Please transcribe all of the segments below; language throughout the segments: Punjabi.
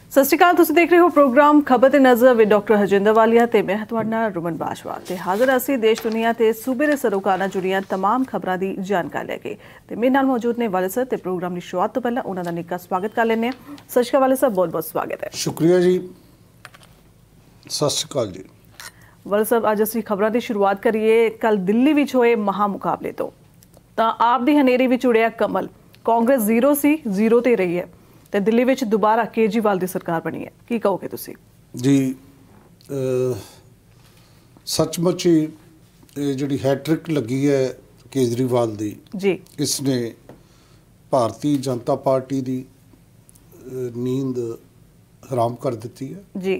सत श्री अकाल, तुसीं देख रहे हो प्रोग्राम खबर ते नज़र विद डॉक्टर हरजिंदर वालिया ते मैं तुहाडे नाल रुमन बाजवा ते हाज़र असीं देश दुनिया ते सूबे दे सरोकारां जुड़ियां तमाम खबरां दी जानकारी लैके ते मेरे नाल मौजूद ने वाले सर ते प्रोग्राम दी शुरुआत तो पहला उन्हां दा निक्का स्वागत कर लैंदे हां। सत श्री अकाल वाले सर, बहुत बहुत स्वागत है। शुक्रिया जी, सत श्री अकाल जी। वाले साहब, अज असीं खबरां दी शुरुआत करिए कल दिल्ली विच होए महा मुकाबले तो तां आप दी हनेरी विच उड़िया कमल। कांग्रेस जीरो सी, जीरो ते रही है ਤੇ ਦਿੱਲੀ ਵਿੱਚ ਦੁਬਾਰਾ ਕੇਜਰੀਵਾਲ ਦੀ ਸਰਕਾਰ ਬਣੀ ਹੈ, ਕੀ ਕਹੋਗੇ ਤੁਸੀਂ? ਜੀ ਸੱਚਮੁੱਚ ਹੀ ਇਹ ਜਿਹੜੀ ਹੈਟ੍ਰਿਕ ਲੱਗੀ ਹੈ ਕੇਜਰੀਵਾਲ ਦੀ ਜੀ, ਇਸਨੇ ਭਾਰਤੀ ਜਨਤਾ ਪਾਰਟੀ ਦੀ ਨੀਂਦ ਹਰਾਮ ਕਰ ਦਿੱਤੀ ਹੈ ਜੀ।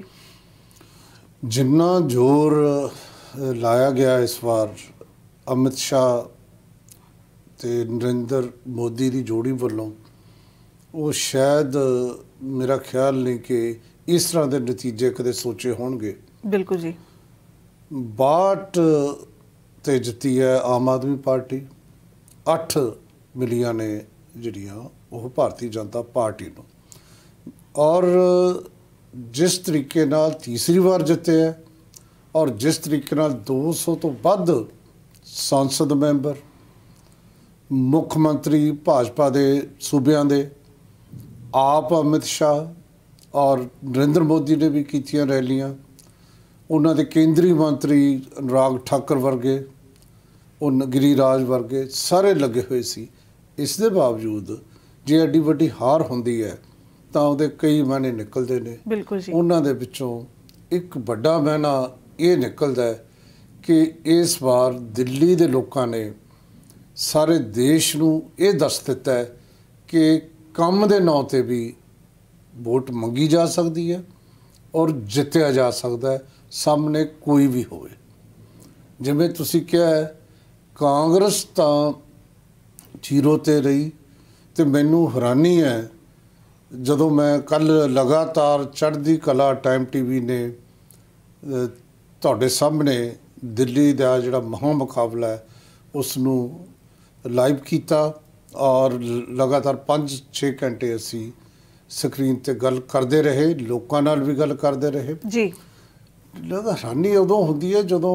ਜਿੰਨਾ ਜ਼ੋਰ ਲਾਇਆ ਗਿਆ ਇਸ ਵਾਰ ਅਮਿਤ ਸ਼ਾਹ ਤੇ ਨਰਿੰਦਰ ਮੋਦੀ ਦੀ ਜੋੜੀ ਵੱਲੋਂ, ਉਹ ਸ਼ਾਇਦ ਮੇਰਾ ਖਿਆਲ ਨਹੀਂ ਕਿ ਇਸ ਤਰ੍ਹਾਂ ਦੇ ਨਤੀਜੇ ਕਦੇ ਸੋਚੇ ਹੋਣਗੇ। ਬਿਲਕੁਲ ਜੀ। 62 ਤੇ ਜਿੱਤੀ ਹੈ ਆਮ ਆਦਮੀ ਪਾਰਟੀ, 8 ਮਿਲੀਆਂ ਨੇ ਜਿਹੜੀਆਂ ਉਹ ਭਾਰਤੀ ਜਨਤਾ ਪਾਰਟੀ ਨੂੰ। ਔਰ ਜਿਸ ਤਰੀਕੇ ਨਾਲ ਤੀਸਰੀ ਵਾਰ ਜਿੱਤੇ ਹੈ ਔਰ ਜਿਸ ਤਰੀਕੇ ਨਾਲ 200 ਤੋਂ ਵੱਧ ਸੰਸਦ ਮੈਂਬਰ, ਮੁੱਖ ਮੰਤਰੀ ਭਾਜਪਾ ਦੇ ਸੂਬਿਆਂ ਦੇ, ਆਪ ਅਮਿਤ ਸ਼ਾਹ ਔਰ ਨਰਿੰਦਰ ਮੋਦੀ ਨੇ ਵੀ ਕੀਤੀਆਂ ਰੈਲੀਆਂ, ਉਹਨਾਂ ਦੇ ਕੇਂਦਰੀ ਮੰਤਰੀ ਅਨੁਰਾਗ ਠਾਕਰ ਵਰਗੇ, ਉਹ ਗਿਰੀਰਾਜ ਵਰਗੇ ਸਾਰੇ ਲੱਗੇ ਹੋਏ ਸੀ। ਇਸ ਦੇ ਬਾਵਜੂਦ ਜੇ ਐਡੀ ਵੱਡੀ ਹਾਰ ਹੁੰਦੀ ਹੈ ਤਾਂ ਉਹਦੇ ਕਈ ਮਾਇਨੇ ਨਿਕਲਦੇ ਨੇ। ਬਿਲਕੁਲ ਜੀ। ਉਹਨਾਂ ਦੇ ਵਿੱਚੋਂ ਇੱਕ ਵੱਡਾ ਮਾਇਨਾ ਇਹ ਨਿਕਲਦਾ ਕਿ ਇਸ ਵਾਰ ਦਿੱਲੀ ਦੇ ਲੋਕਾਂ ਨੇ ਸਾਰੇ ਦੇਸ਼ ਨੂੰ ਇਹ ਦੱਸ ਦਿੱਤਾ ਹੈ ਕਿ ਕੰਮ ਦੇ ਨਾਂ 'ਤੇ ਵੀ ਵੋਟ ਮੰਗੀ ਜਾ ਸਕਦੀ ਹੈ ਔਰ ਜਿੱਤਿਆ ਜਾ ਸਕਦਾ ਹੈ, ਸਾਹਮਣੇ ਕੋਈ ਵੀ ਹੋਵੇ। ਜਿਵੇਂ ਤੁਸੀਂ ਕਿਹਾ ਹੈ, ਕਾਂਗਰਸ ਤਾਂ ਜ਼ੀਰੋ 'ਤੇ ਰਹੀ ਅਤੇ ਮੈਨੂੰ ਹੈਰਾਨੀ ਹੈ ਜਦੋਂ ਮੈਂ ਕੱਲ੍ਹ ਲਗਾਤਾਰ ਚੜ੍ਹਦੀ ਕਲਾ ਟਾਈਮ TV ਨੇ ਤੁਹਾਡੇ ਸਾਹਮਣੇ ਦਿੱਲੀ ਦਾ ਜਿਹੜਾ ਮਹਾਂ ਮੁਕਾਬਲਾ ਹੈ ਉਸ ਨੂੰ ਲਾਈਵ ਕੀਤਾ ਔਰ ਲਗਾਤਾਰ 5-6 ਘੰਟੇ ਅਸੀਂ ਸਕਰੀਨ 'ਤੇ ਗੱਲ ਕਰਦੇ ਰਹੇ, ਲੋਕਾਂ ਨਾਲ ਵੀ ਗੱਲ ਕਰਦੇ ਰਹੇ ਜੀ। ਹੈਰਾਨੀ ਉਦੋਂ ਹੁੰਦੀ ਹੈ ਜਦੋਂ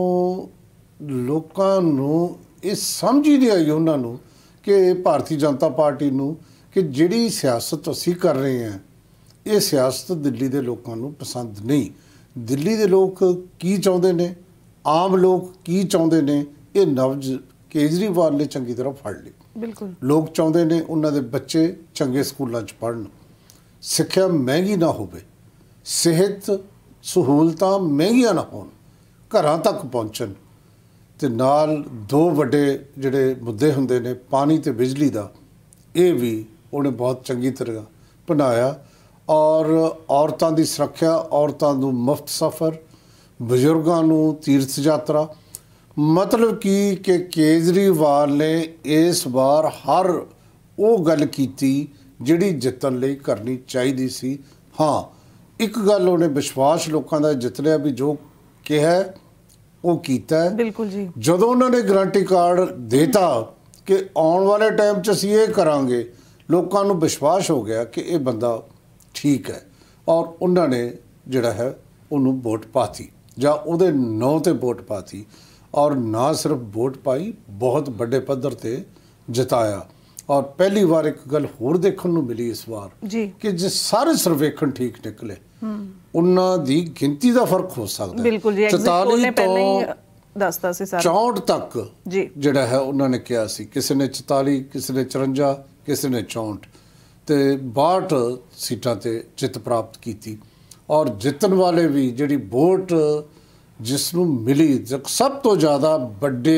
ਲੋਕਾਂ ਨੂੰ ਇਹ ਸਮਝ ਹੀ ਨਹੀਂ ਆਈ ਉਹਨਾਂ ਨੂੰ ਕਿ ਭਾਰਤੀ ਜਨਤਾ ਪਾਰਟੀ ਨੂੰ ਕਿ ਜਿਹੜੀ ਸਿਆਸਤ ਅਸੀਂ ਕਰ ਰਹੇ ਹਾਂ ਇਹ ਸਿਆਸਤ ਦਿੱਲੀ ਦੇ ਲੋਕਾਂ ਨੂੰ ਪਸੰਦ ਨਹੀਂ। ਦਿੱਲੀ ਦੇ ਲੋਕ ਕੀ ਚਾਹੁੰਦੇ ਨੇ, ਆਮ ਲੋਕ ਕੀ ਚਾਹੁੰਦੇ ਨੇ, ਇਹ ਨਬਜ਼ ਕੇਜਰੀਵਾਲ ਨੇ ਚੰਗੀ ਤਰ੍ਹਾਂ ਫੜ ਲਈ। ਬਿਲਕੁਲ। ਲੋਕ ਚਾਹੁੰਦੇ ਨੇ ਉਹਨਾਂ ਦੇ ਬੱਚੇ ਚੰਗੇ ਸਕੂਲਾਂ 'ਚ ਪੜ੍ਹਨ, ਸਿੱਖਿਆ ਮਹਿੰਗੀ ਨਾ ਹੋਵੇ, ਸਿਹਤ ਸਹੂਲਤਾਂ ਮਹਿੰਗੀਆਂ ਨਾ ਹੋਣ, ਘਰਾਂ ਤੱਕ ਪਹੁੰਚਣ, ਅਤੇ ਨਾਲ ਦੋ ਵੱਡੇ ਜਿਹੜੇ ਮੁੱਦੇ ਹੁੰਦੇ ਨੇ ਪਾਣੀ ਅਤੇ ਬਿਜਲੀ ਦਾ, ਇਹ ਵੀ ਉਹਨੇ ਬਹੁਤ ਚੰਗੀ ਤਰ੍ਹਾਂ ਬਣਾਇਆ। ਔਰ ਔਰਤਾਂ ਦੀ ਸੁਰੱਖਿਆ, ਔਰਤਾਂ ਨੂੰ ਮੁਫਤ ਸਫ਼ਰ, ਬਜ਼ੁਰਗਾਂ ਨੂੰ ਤੀਰਥ ਯਾਤਰਾ, ਮਤਲਬ ਕਿ ਕੇਜਰੀਵਾਲ ਨੇ ਇਸ ਵਾਰ ਹਰ ਉਹ ਗੱਲ ਕੀਤੀ ਜਿਹੜੀ ਜਿੱਤਣ ਲਈ ਕਰਨੀ ਚਾਹੀਦੀ ਸੀ। ਹਾਂ, ਇੱਕ ਗੱਲ ਉਹਨੇ ਵਿਸ਼ਵਾਸ ਲੋਕਾਂ ਦਾ ਜਿੱਤ ਲਿਆ ਵੀ ਜੋ ਕਿਹਾ ਉਹ ਕੀਤਾ। ਬਿਲਕੁਲ ਜੀ। ਜਦੋਂ ਉਹਨਾਂ ਨੇ ਗਰੰਟੀ ਕਾਰਡ ਦੇਤਾ ਕਿ ਆਉਣ ਵਾਲੇ ਟਾਈਮ 'ਚ ਅਸੀਂ ਇਹ ਕਰਾਂਗੇ, ਲੋਕਾਂ ਨੂੰ ਵਿਸ਼ਵਾਸ ਹੋ ਗਿਆ ਕਿ ਇਹ ਬੰਦਾ ਠੀਕ ਹੈ ਔਰ ਉਹਨਾਂ ਨੇ ਜਿਹੜਾ ਹੈ ਉਹਨੂੰ ਵੋਟ ਪਾਤੀ ਜਾਂ ਉਹਦੇ ਨਾਂ 'ਤੇ ਵੋਟ ਪਾਤੀ। ਔਰ ਨਾ ਸਿਰਫ ਵੋਟ ਪਾਈ, ਬਹੁਤ ਵੱਡੇ ਪੱਧਰ 'ਤੇ ਜਿਤਾਇਆ। ਔਰ ਪਹਿਲੀ ਵਾਰ ਇੱਕ ਗੱਲ ਹੋਰ ਦੇਖਣ ਨੂੰ ਮਿਲੀ ਇਸ ਵਾਰ ਕਿ ਜੇ ਸਾਰੇ ਸਰਵੇਖਣ ਠੀਕ ਨਿਕਲੇ, ਉਹਨਾਂ ਦੀ ਗਿਣਤੀ ਦਾ ਫਰਕ ਹੋ ਸਕਦਾ। ਬਿਲਕੁਲ ਜੀ। 44 ਤੋਂ ਦੱਸਦਾ ਸੀ 64 ਤੱਕ ਜਿਹੜਾ ਹੈ ਉਹਨਾਂ ਨੇ ਕਿਹਾ ਸੀ, ਕਿਸੇ ਨੇ 44, ਕਿਸੇ ਨੇ 54, ਕਿਸੇ ਨੇ 64 ਅਤੇ 62 ਸੀਟਾਂ 'ਤੇ ਜਿੱਤ ਪ੍ਰਾਪਤ ਕੀਤੀ। ਔਰ ਜਿੱਤਣ ਵਾਲੇ ਵੀ ਜਿਹੜੀ ਵੋਟ ਜਿਸ ਨੂੰ ਮਿਲੀ ਸਭ ਤੋਂ ਜ਼ਿਆਦਾ ਵੱਡੇ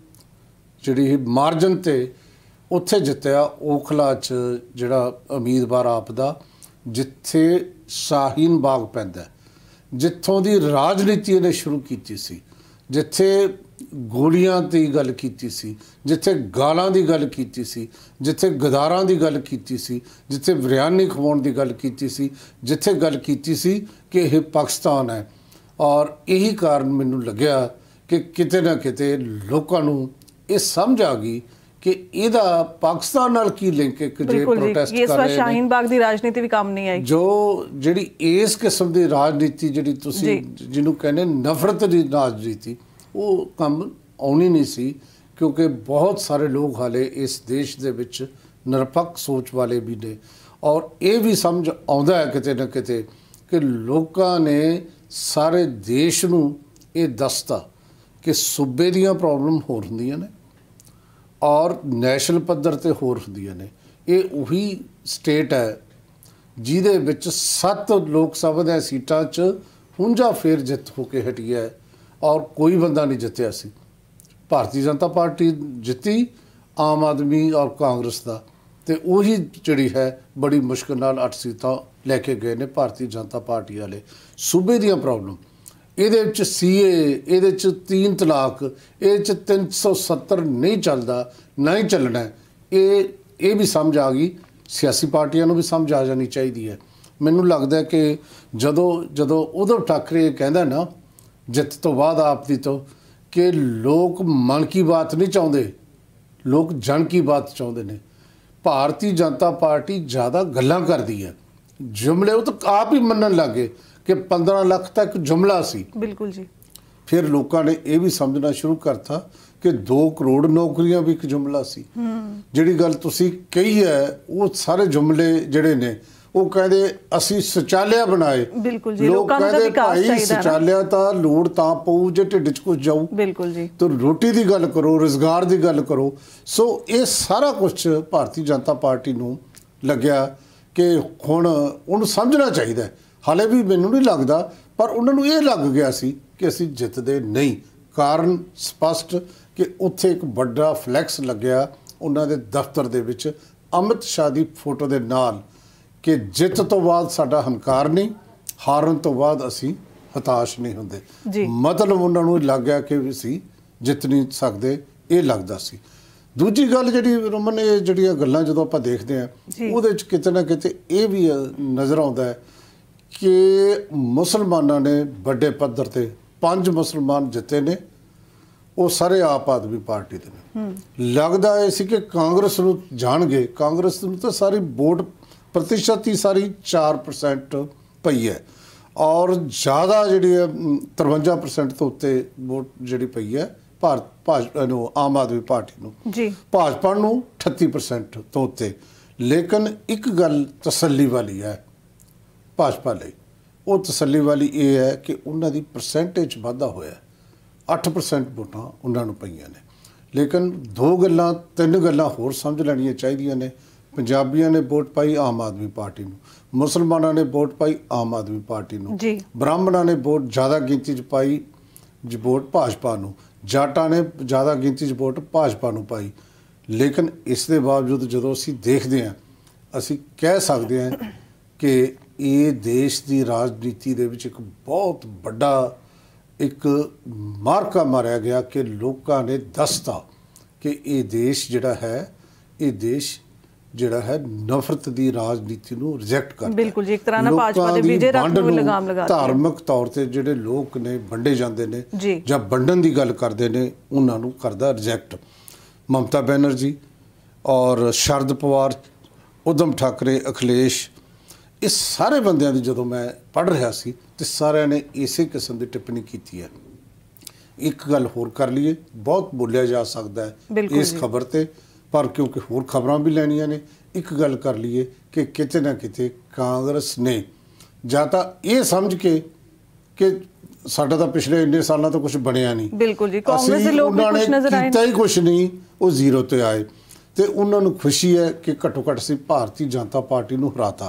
ਜਿਹੜੀ ਮਾਰਜਨ 'ਤੇ ਉੱਥੇ ਜਿੱਤਿਆ ਓਖਲਾ 'ਚ ਜਿਹੜਾ ਉਮੀਦਵਾਰ ਆਪ ਦਾ, ਜਿੱਥੇ ਸ਼ਾਹੀਨ ਬਾਗ ਪੈਂਦਾ, ਜਿੱਥੋਂ ਦੀ ਰਾਜਨੀਤੀ ਇਹਨੇ ਸ਼ੁਰੂ ਕੀਤੀ ਸੀ, ਜਿੱਥੇ ਗੋਲੀਆਂ ਦੀ ਗੱਲ ਕੀਤੀ ਸੀ, ਜਿੱਥੇ ਗਾਲਾਂ ਦੀ ਗੱਲ ਕੀਤੀ ਸੀ, ਜਿੱਥੇ ਗਦਾਰਾਂ ਦੀ ਗੱਲ ਕੀਤੀ ਸੀ, ਜਿੱਥੇ ਬਿਰਿਆਨੀ ਖਵਾਉਣ ਦੀ ਗੱਲ ਕੀਤੀ ਸੀ, ਜਿੱਥੇ ਗੱਲ ਕੀਤੀ ਸੀ ਕਿ ਇਹ ਪਾਕਿਸਤਾਨ ਹੈ। ਔਰ ਇਹੀ ਕਾਰਨ ਮੈਨੂੰ ਲੱਗਿਆ ਕਿ ਕਿਤੇ ਨਾ ਕਿਤੇ ਲੋਕਾਂ ਨੂੰ ਇਹ ਸਮਝ ਆ ਗਈ ਕਿ ਇਹਦਾ ਪਾਕਿਸਤਾਨ ਨਾਲ ਕੀ ਲਿੰਕ ਹੈ ਕਿ ਜੇ ਪ੍ਰੋਟੈਸਟ ਇਸ ਕਰ ਵਾਰ ਰਹੇ ਸ਼ਾਹੀਨ ਬਾਗ ਦੀ ਰਾਜਨੀਤੀ ਵੀ ਕੰਮ ਨਹੀਂ ਆਈ। ਜੋ ਜਿਹੜੀ ਇਸ ਕਿਸਮ ਦੀ ਰਾਜਨੀਤੀ ਜਿਹੜੀ ਤੁਸੀਂ ਜਿਹਨੂੰ ਕਹਿੰਦੇ ਨਫ਼ਰਤ ਦੀ ਰਾਜਨੀਤੀ, ਉਹ ਕੰਮ ਆਉਣੀ ਨਹੀਂ ਸੀ, ਕਿਉਂਕਿ ਬਹੁਤ ਸਾਰੇ ਲੋਕ ਹਾਲੇ ਇਸ ਦੇਸ਼ ਦੇ ਵਿੱਚ ਨਿਰਪੱਖ ਸੋਚ ਵਾਲੇ ਵੀ ਨੇ। ਔਰ ਇਹ ਵੀ ਸਮਝ ਆਉਂਦਾ ਹੈ ਕਿਤੇ ਨਾ ਕਿਤੇ ਕਿ ਲੋਕਾਂ ਨੇ ਸਾਰੇ ਦੇਸ਼ ਨੂੰ ਇਹ ਦੱਸਤਾ ਕਿ ਸੂਬੇ ਦੀਆਂ ਪ੍ਰੋਬਲਮ ਹੋਰ ਹੁੰਦੀਆਂ ਨੇ ਔਰ ਨੈਸ਼ਨਲ ਪੱਧਰ ਤੇ ਹੋਰ ਹੁੰਦੀਆਂ ਨੇ। ਇਹ ਉਹੀ ਸਟੇਟ ਹੈ ਜਿਹਦੇ ਵਿੱਚ 7 ਲੋਕ ਸਭਾ ਦੀਆਂ ਸੀਟਾਂ 'ਚ ਹੁੰਜਾ ਫੇਰ ਜਿੱਤ ਹੋ ਕੇ ਹਟੀ ਹੈ ਔਰ ਕੋਈ ਬੰਦਾ ਨਹੀਂ ਜਿੱਤਿਆ ਸੀ। ਭਾਰਤੀ ਜਨਤਾ ਪਾਰਟੀ ਜਿੱਤੀ, ਆਮ ਆਦਮੀ ਔਰ ਕਾਂਗਰਸ ਦਾ, ਤੇ ਉਹੀ ਜਿਹੜੀ ਹੈ ਬੜੀ ਮੁਸ਼ਕਿਲ ਨਾਲ 8 ਸੀਟਾਂ ਲੈ ਕੇ ਗਏ ਨੇ ਭਾਰਤੀ ਜਨਤਾ ਪਾਰਟੀ ਵਾਲੇ। ਸੂਬੇ ਦੀਆਂ ਪ੍ਰੋਬਲਮ ਇਹਦੇ ਵਿੱਚ CA, ਇਹਦੇ 'ਚ 3 ਤਲਾਕ, ਇਹਦੇ 'ਚ 370 ਨਹੀਂ ਚੱਲਦਾ, ਨਾ ਹੀ ਚੱਲਣਾ। ਇਹ ਵੀ ਸਮਝ ਆ ਗਈ, ਸਿਆਸੀ ਪਾਰਟੀਆਂ ਨੂੰ ਵੀ ਸਮਝ ਆ ਜਾਣੀ ਚਾਹੀਦੀ ਹੈ। ਮੈਨੂੰ ਲੱਗਦਾ ਕਿ ਜਦੋਂ ਉਧਵ ਠਾਕਰੇ ਕਹਿੰਦਾ ਨਾ ਜਿੱਤ ਤੋਂ ਬਾਅਦ ਆਪ ਦੀ ਤੋਂ ਕਿ ਲੋਕ ਮਨ ਕੀ ਬਾਤ ਨਹੀਂ ਚਾਹੁੰਦੇ, ਲੋਕ ਜਨ ਕੀ ਬਾਤ ਚਾਹੁੰਦੇ ਨੇ। ਭਾਰਤੀ ਜਨਤਾ ਪਾਰਟੀ ਜ਼ਿਆਦਾ ਗੱਲਾਂ ਕਰਦੀ ਹੈ, ਜੁਮਲੇ ਉਹ ਤਾਂ ਆਪ ਹੀ ਮੰਨਣ ਲੱਗੇ ਕਿ 15 ਲੱਖ ਤੱਕ ਜੁਮਲਾ ਸੀ। ਬਿਲਕੁਲ ਜੀ। ਫਿਰ ਲੋਕਾਂ ਨੇ ਇਹ ਵੀ ਸਮਝਣਾ ਸ਼ੁਰੂ ਕਰਤਾ ਕਿ 2 ਕਰੋੜ ਨੌਕਰੀਆਂ ਵੀ ਇੱਕ ਜੁਮਲਾ ਸੀ। ਜਿਹੜੀ ਗੱਲ ਤੁਸੀਂ ਕਹੀ ਹੈ ਉਹ ਸਾਰੇ ਜੁਮਲੇ ਜਿਹੜੇ ਨੇ ਉਹ ਕਹਿੰਦੇ ਅਸੀਂ ਸ਼ੌਚਾਲਿਆ ਬਣਾਏ। ਬਿਲਕੁਲ ਜੀ। ਲੋਕ ਕਹਿੰਦੇ ਭਾਈ ਸ਼ੌਚਾਲਿਆ ਤਾਂ ਲੋੜ ਤਾਂ ਪਊ ਜੇ ਢਿੱਡ 'ਚ ਕੁਝ ਜਾਊ। ਬਿਲਕੁਲ ਜੀ। ਤਾਂ ਰੋਟੀ ਦੀ ਗੱਲ ਕਰੋ, ਰੁਜ਼ਗਾਰ ਦੀ ਗੱਲ ਕਰੋ। ਸੋ ਇਹ ਸਾਰਾ ਕੁਝ ਭਾਰਤੀ ਜਨਤਾ ਪਾਰਟੀ ਨੂੰ ਲੱਗਿਆ ਕਿ ਹੁਣ ਉਹਨੂੰ ਸਮਝਣਾ ਚਾਹੀਦਾ। ਹਾਲੇ ਵੀ ਮੈਨੂੰ ਨਹੀਂ ਲੱਗਦਾ, ਪਰ ਉਹਨਾਂ ਨੂੰ ਇਹ ਲੱਗ ਗਿਆ ਸੀ ਕਿ ਅਸੀਂ ਜਿੱਤਦੇ ਨਹੀਂ। ਕਾਰਨ ਸਪਸ਼ਟ ਕਿ ਉੱਥੇ ਇੱਕ ਵੱਡਾ ਫਲੈਕਸ ਲੱਗਿਆ ਉਹਨਾਂ ਦੇ ਦਫ਼ਤਰ ਦੇ ਵਿੱਚ ਅਮਿਤ ਸ਼ਾਹ ਦੀ ਫੋਟੋ ਦੇ ਨਾਲ ਕਿ ਜਿੱਤ ਤੋਂ ਬਾਅਦ ਸਾਡਾ ਹੰਕਾਰ ਨਹੀਂ, ਹਾਰਨ ਤੋਂ ਬਾਅਦ ਅਸੀਂ ਹਤਾਸ਼ ਨਹੀਂ ਹੁੰਦੇ। ਮਤਲਬ ਉਹਨਾਂ ਨੂੰ ਲੱਗ ਗਿਆ ਕਿ ਅਸੀਂ ਜਿੱਤ ਨਹੀਂ ਸਕਦੇ, ਇਹ ਲੱਗਦਾ ਸੀ। ਦੂਜੀ ਗੱਲ ਜਿਹੜੀ ਰਮਨ, ਇਹ ਜਿਹੜੀਆਂ ਗੱਲਾਂ ਜਦੋਂ ਆਪਾਂ ਦੇਖਦੇ ਹਾਂ ਉਹਦੇ 'ਚ ਕਿਤੇ ਨਾ ਕਿਤੇ ਇਹ ਵੀ ਨਜ਼ਰ ਆਉਂਦਾ ਹੈ ਕਿ ਮੁਸਲਮਾਨਾਂ ਨੇ ਵੱਡੇ ਪੱਧਰ ਤੇ 5 ਮੁਸਲਮਾਨ ਜਿੱਤੇ ਨੇ, ਉਹ ਸਾਰੇ ਆਪ ਆਦਮੀ ਪਾਰਟੀ ਦੇ ਨੇ। ਲੱਗਦਾ ਇਹ ਸੀ ਕਿ ਕਾਂਗਰਸ ਨੂੰ ਜਾਣਗੇ, ਕਾਂਗਰਸ ਨੂੰ ਤਾਂ ਸਾਰੀ ਵੋਟ ਪ੍ਰਤੀਸ਼ਤ ਹੀ ਸਾਰੀ 4% ਪਈ ਹੈ ਔਰ ਜ਼ਿਆਦਾ ਜਿਹੜੀ 53% ਤੋਂ ਉੱਤੇ ਵੋਟ ਜਿਹੜੀ ਪਈ ਹੈ ਭਾਜਪਾ ਨੂੰ, ਆਮ ਆਦਮੀ ਪਾਰਟੀ ਨੂੰ। ਭਾਜਪਾ ਨੂੰ 38% ਤੋਂ ਉੱਤੇ। ਲੇਕਿਨ ਇੱਕ ਗੱਲ ਤਸੱਲੀ ਵਾਲੀ ਹੈ ਭਾਜਪਾ ਲਈ, ਉਹ ਤਸੱਲੀ ਵਾਲੀ ਇਹ ਹੈ ਕਿ ਉਹਨਾਂ ਦੀ ਪਰਸੈਂਟੇਜ ਵਾਧਾ ਹੋਇਆ, 8% ਵੋਟਾਂ ਉਹਨਾਂ ਨੂੰ ਪਈਆਂ ਨੇ। ਲੇਕਿਨ 3 ਗੱਲਾਂ ਹੋਰ ਸਮਝ ਲੈਣੀਆਂ ਚਾਹੀਦੀਆਂ ਨੇ। ਪੰਜਾਬੀਆਂ ਨੇ ਵੋਟ ਪਾਈ ਆਮ ਆਦਮੀ ਪਾਰਟੀ ਨੂੰ, ਮੁਸਲਮਾਨਾਂ ਨੇ ਵੋਟ ਪਾਈ ਆਮ ਆਦਮੀ ਪਾਰਟੀ ਨੂੰ, ਬ੍ਰਾਹਮਣਾਂ ਨੇ ਵੋਟ ਜ਼ਿਆਦਾ ਗਿਣਤੀ 'ਚ ਪਾਈ ਵੋਟ ਭਾਜਪਾ ਨੂੰ, ਜਾਟਾਂ ਨੇ ਜ਼ਿਆਦਾ ਗਿਣਤੀ 'ਚ ਵੋਟ ਭਾਜਪਾ ਨੂੰ ਪਾਈ। ਲੇਕਿਨ ਇਸ ਦੇ ਬਾਵਜੂਦ ਜਦੋਂ ਅਸੀਂ ਦੇਖਦੇ ਹਾਂ, ਅਸੀਂ ਕਹਿ ਸਕਦੇ ਹਾਂ ਕਿ ਇਹ ਦੇਸ਼ ਦੀ ਰਾਜਨੀਤੀ ਦੇ ਵਿੱਚ ਇੱਕ ਬਹੁਤ ਵੱਡਾ ਇੱਕ ਮਾਰਕਾ ਮਾਰਿਆ ਗਿਆ ਕਿ ਲੋਕਾਂ ਨੇ ਦੱਸਤਾ ਕਿ ਇਹ ਦੇਸ਼ ਜਿਹੜਾ ਹੈ, ਇਹ ਦੇਸ਼ ਜਿਹੜਾ ਹੈ ਨਫ਼ਰਤ ਦੀ ਰਾਜਨੀਤੀ ਨੂੰ ਰਿਜੈਕਟ ਕਰਦਾ। ਬਿਲਕੁਲ ਜੀ। ਇੱਕ ਤਰ੍ਹਾਂ ਨਾਲ ਭਾਜਪਾ ਦੇ ਵਿਜੇ ਰੱਖ ਨੂੰ ਲਗਾਮ ਲਗਾ ਧਾਰਮਿਕ ਤੌਰ ਤੇ ਜਿਹੜੇ ਲੋਕ ਨੇ ਵੰਡੇ ਜਾਂਦੇ ਨੇ ਜਾਂ ਵੰਡਣ ਦੀ ਗੱਲ ਕਰਦੇ ਨੇ, ਉਹਨਾਂ ਨੂੰ ਕਰਦਾ ਰਿਜੈਕਟ। ਮਮਤਾ ਬੈਨਰਜੀ ਔਰ ਸ਼ਰਦ ਪਵਾਰ, ਉਦਮ ਠਾਕਰੇ, ਅਖਿਲੇਸ਼, ਇਹ ਸਾਰੇ ਬੰਦਿਆਂ ਦੀ ਜਦੋਂ ਮੈਂ ਪੜ੍ਹ ਰਿਹਾ ਸੀ ਤੇ ਸਾਰਿਆਂ ਨੇ ਇਸੇ ਕਿਸਮ ਦੀ ਟਿੱਪਣੀ ਕੀਤੀ ਹੈ। ਇੱਕ ਗੱਲ ਹੋਰ ਕਰ ਲਈਏ, ਬਹੁਤ ਬੋਲਿਆ ਜਾ ਸਕਦਾ ਹੈ ਇਸ ਖਬਰ ਤੇ, ਪਰ ਕਿਉਂਕਿ ਹੋਰ ਖਬਰਾਂ ਵੀ ਲੈਣੀਆਂ ਨੇ, ਇੱਕ ਗੱਲ ਕਰ ਲਈਏ ਕਿ ਕਿਤੇ ਨਾ ਕਿਤੇ ਕਾਂਗਰਸ ਨੇ ਜਾਂ ਤਾਂ ਇਹ ਸਮਝ ਕੇ ਕਿ ਸਾਡਾ ਤਾਂ ਪਿਛਲੇ ਇੰਨੇ ਸਾਲਾਂ ਤੋਂ ਕੁਝ ਬਣਿਆ ਨਹੀਂ, ਬਿਲਕੁਲ ਜੀ, ਕਾਂਗਰਸ ਦੇ ਲੋਕ ਵੀ ਕੁਝ ਨਜ਼ਰ ਆਏ, ਕੀਤਾ ਹੀ ਕੁਝ ਨਹੀਂ, ਉਹ ਜ਼ੀਰੋ ਤੇ ਆਏ ਤੇ ਉਹਨਾਂ ਨੂੰ ਖੁਸ਼ੀ ਹੈ ਕਿ ਘੱਟੋ ਘੱਟ ਅਸੀਂ ਭਾਰਤੀ ਜਨਤਾ ਪਾਰਟੀ ਨੂੰ ਹਰਾਤਾ।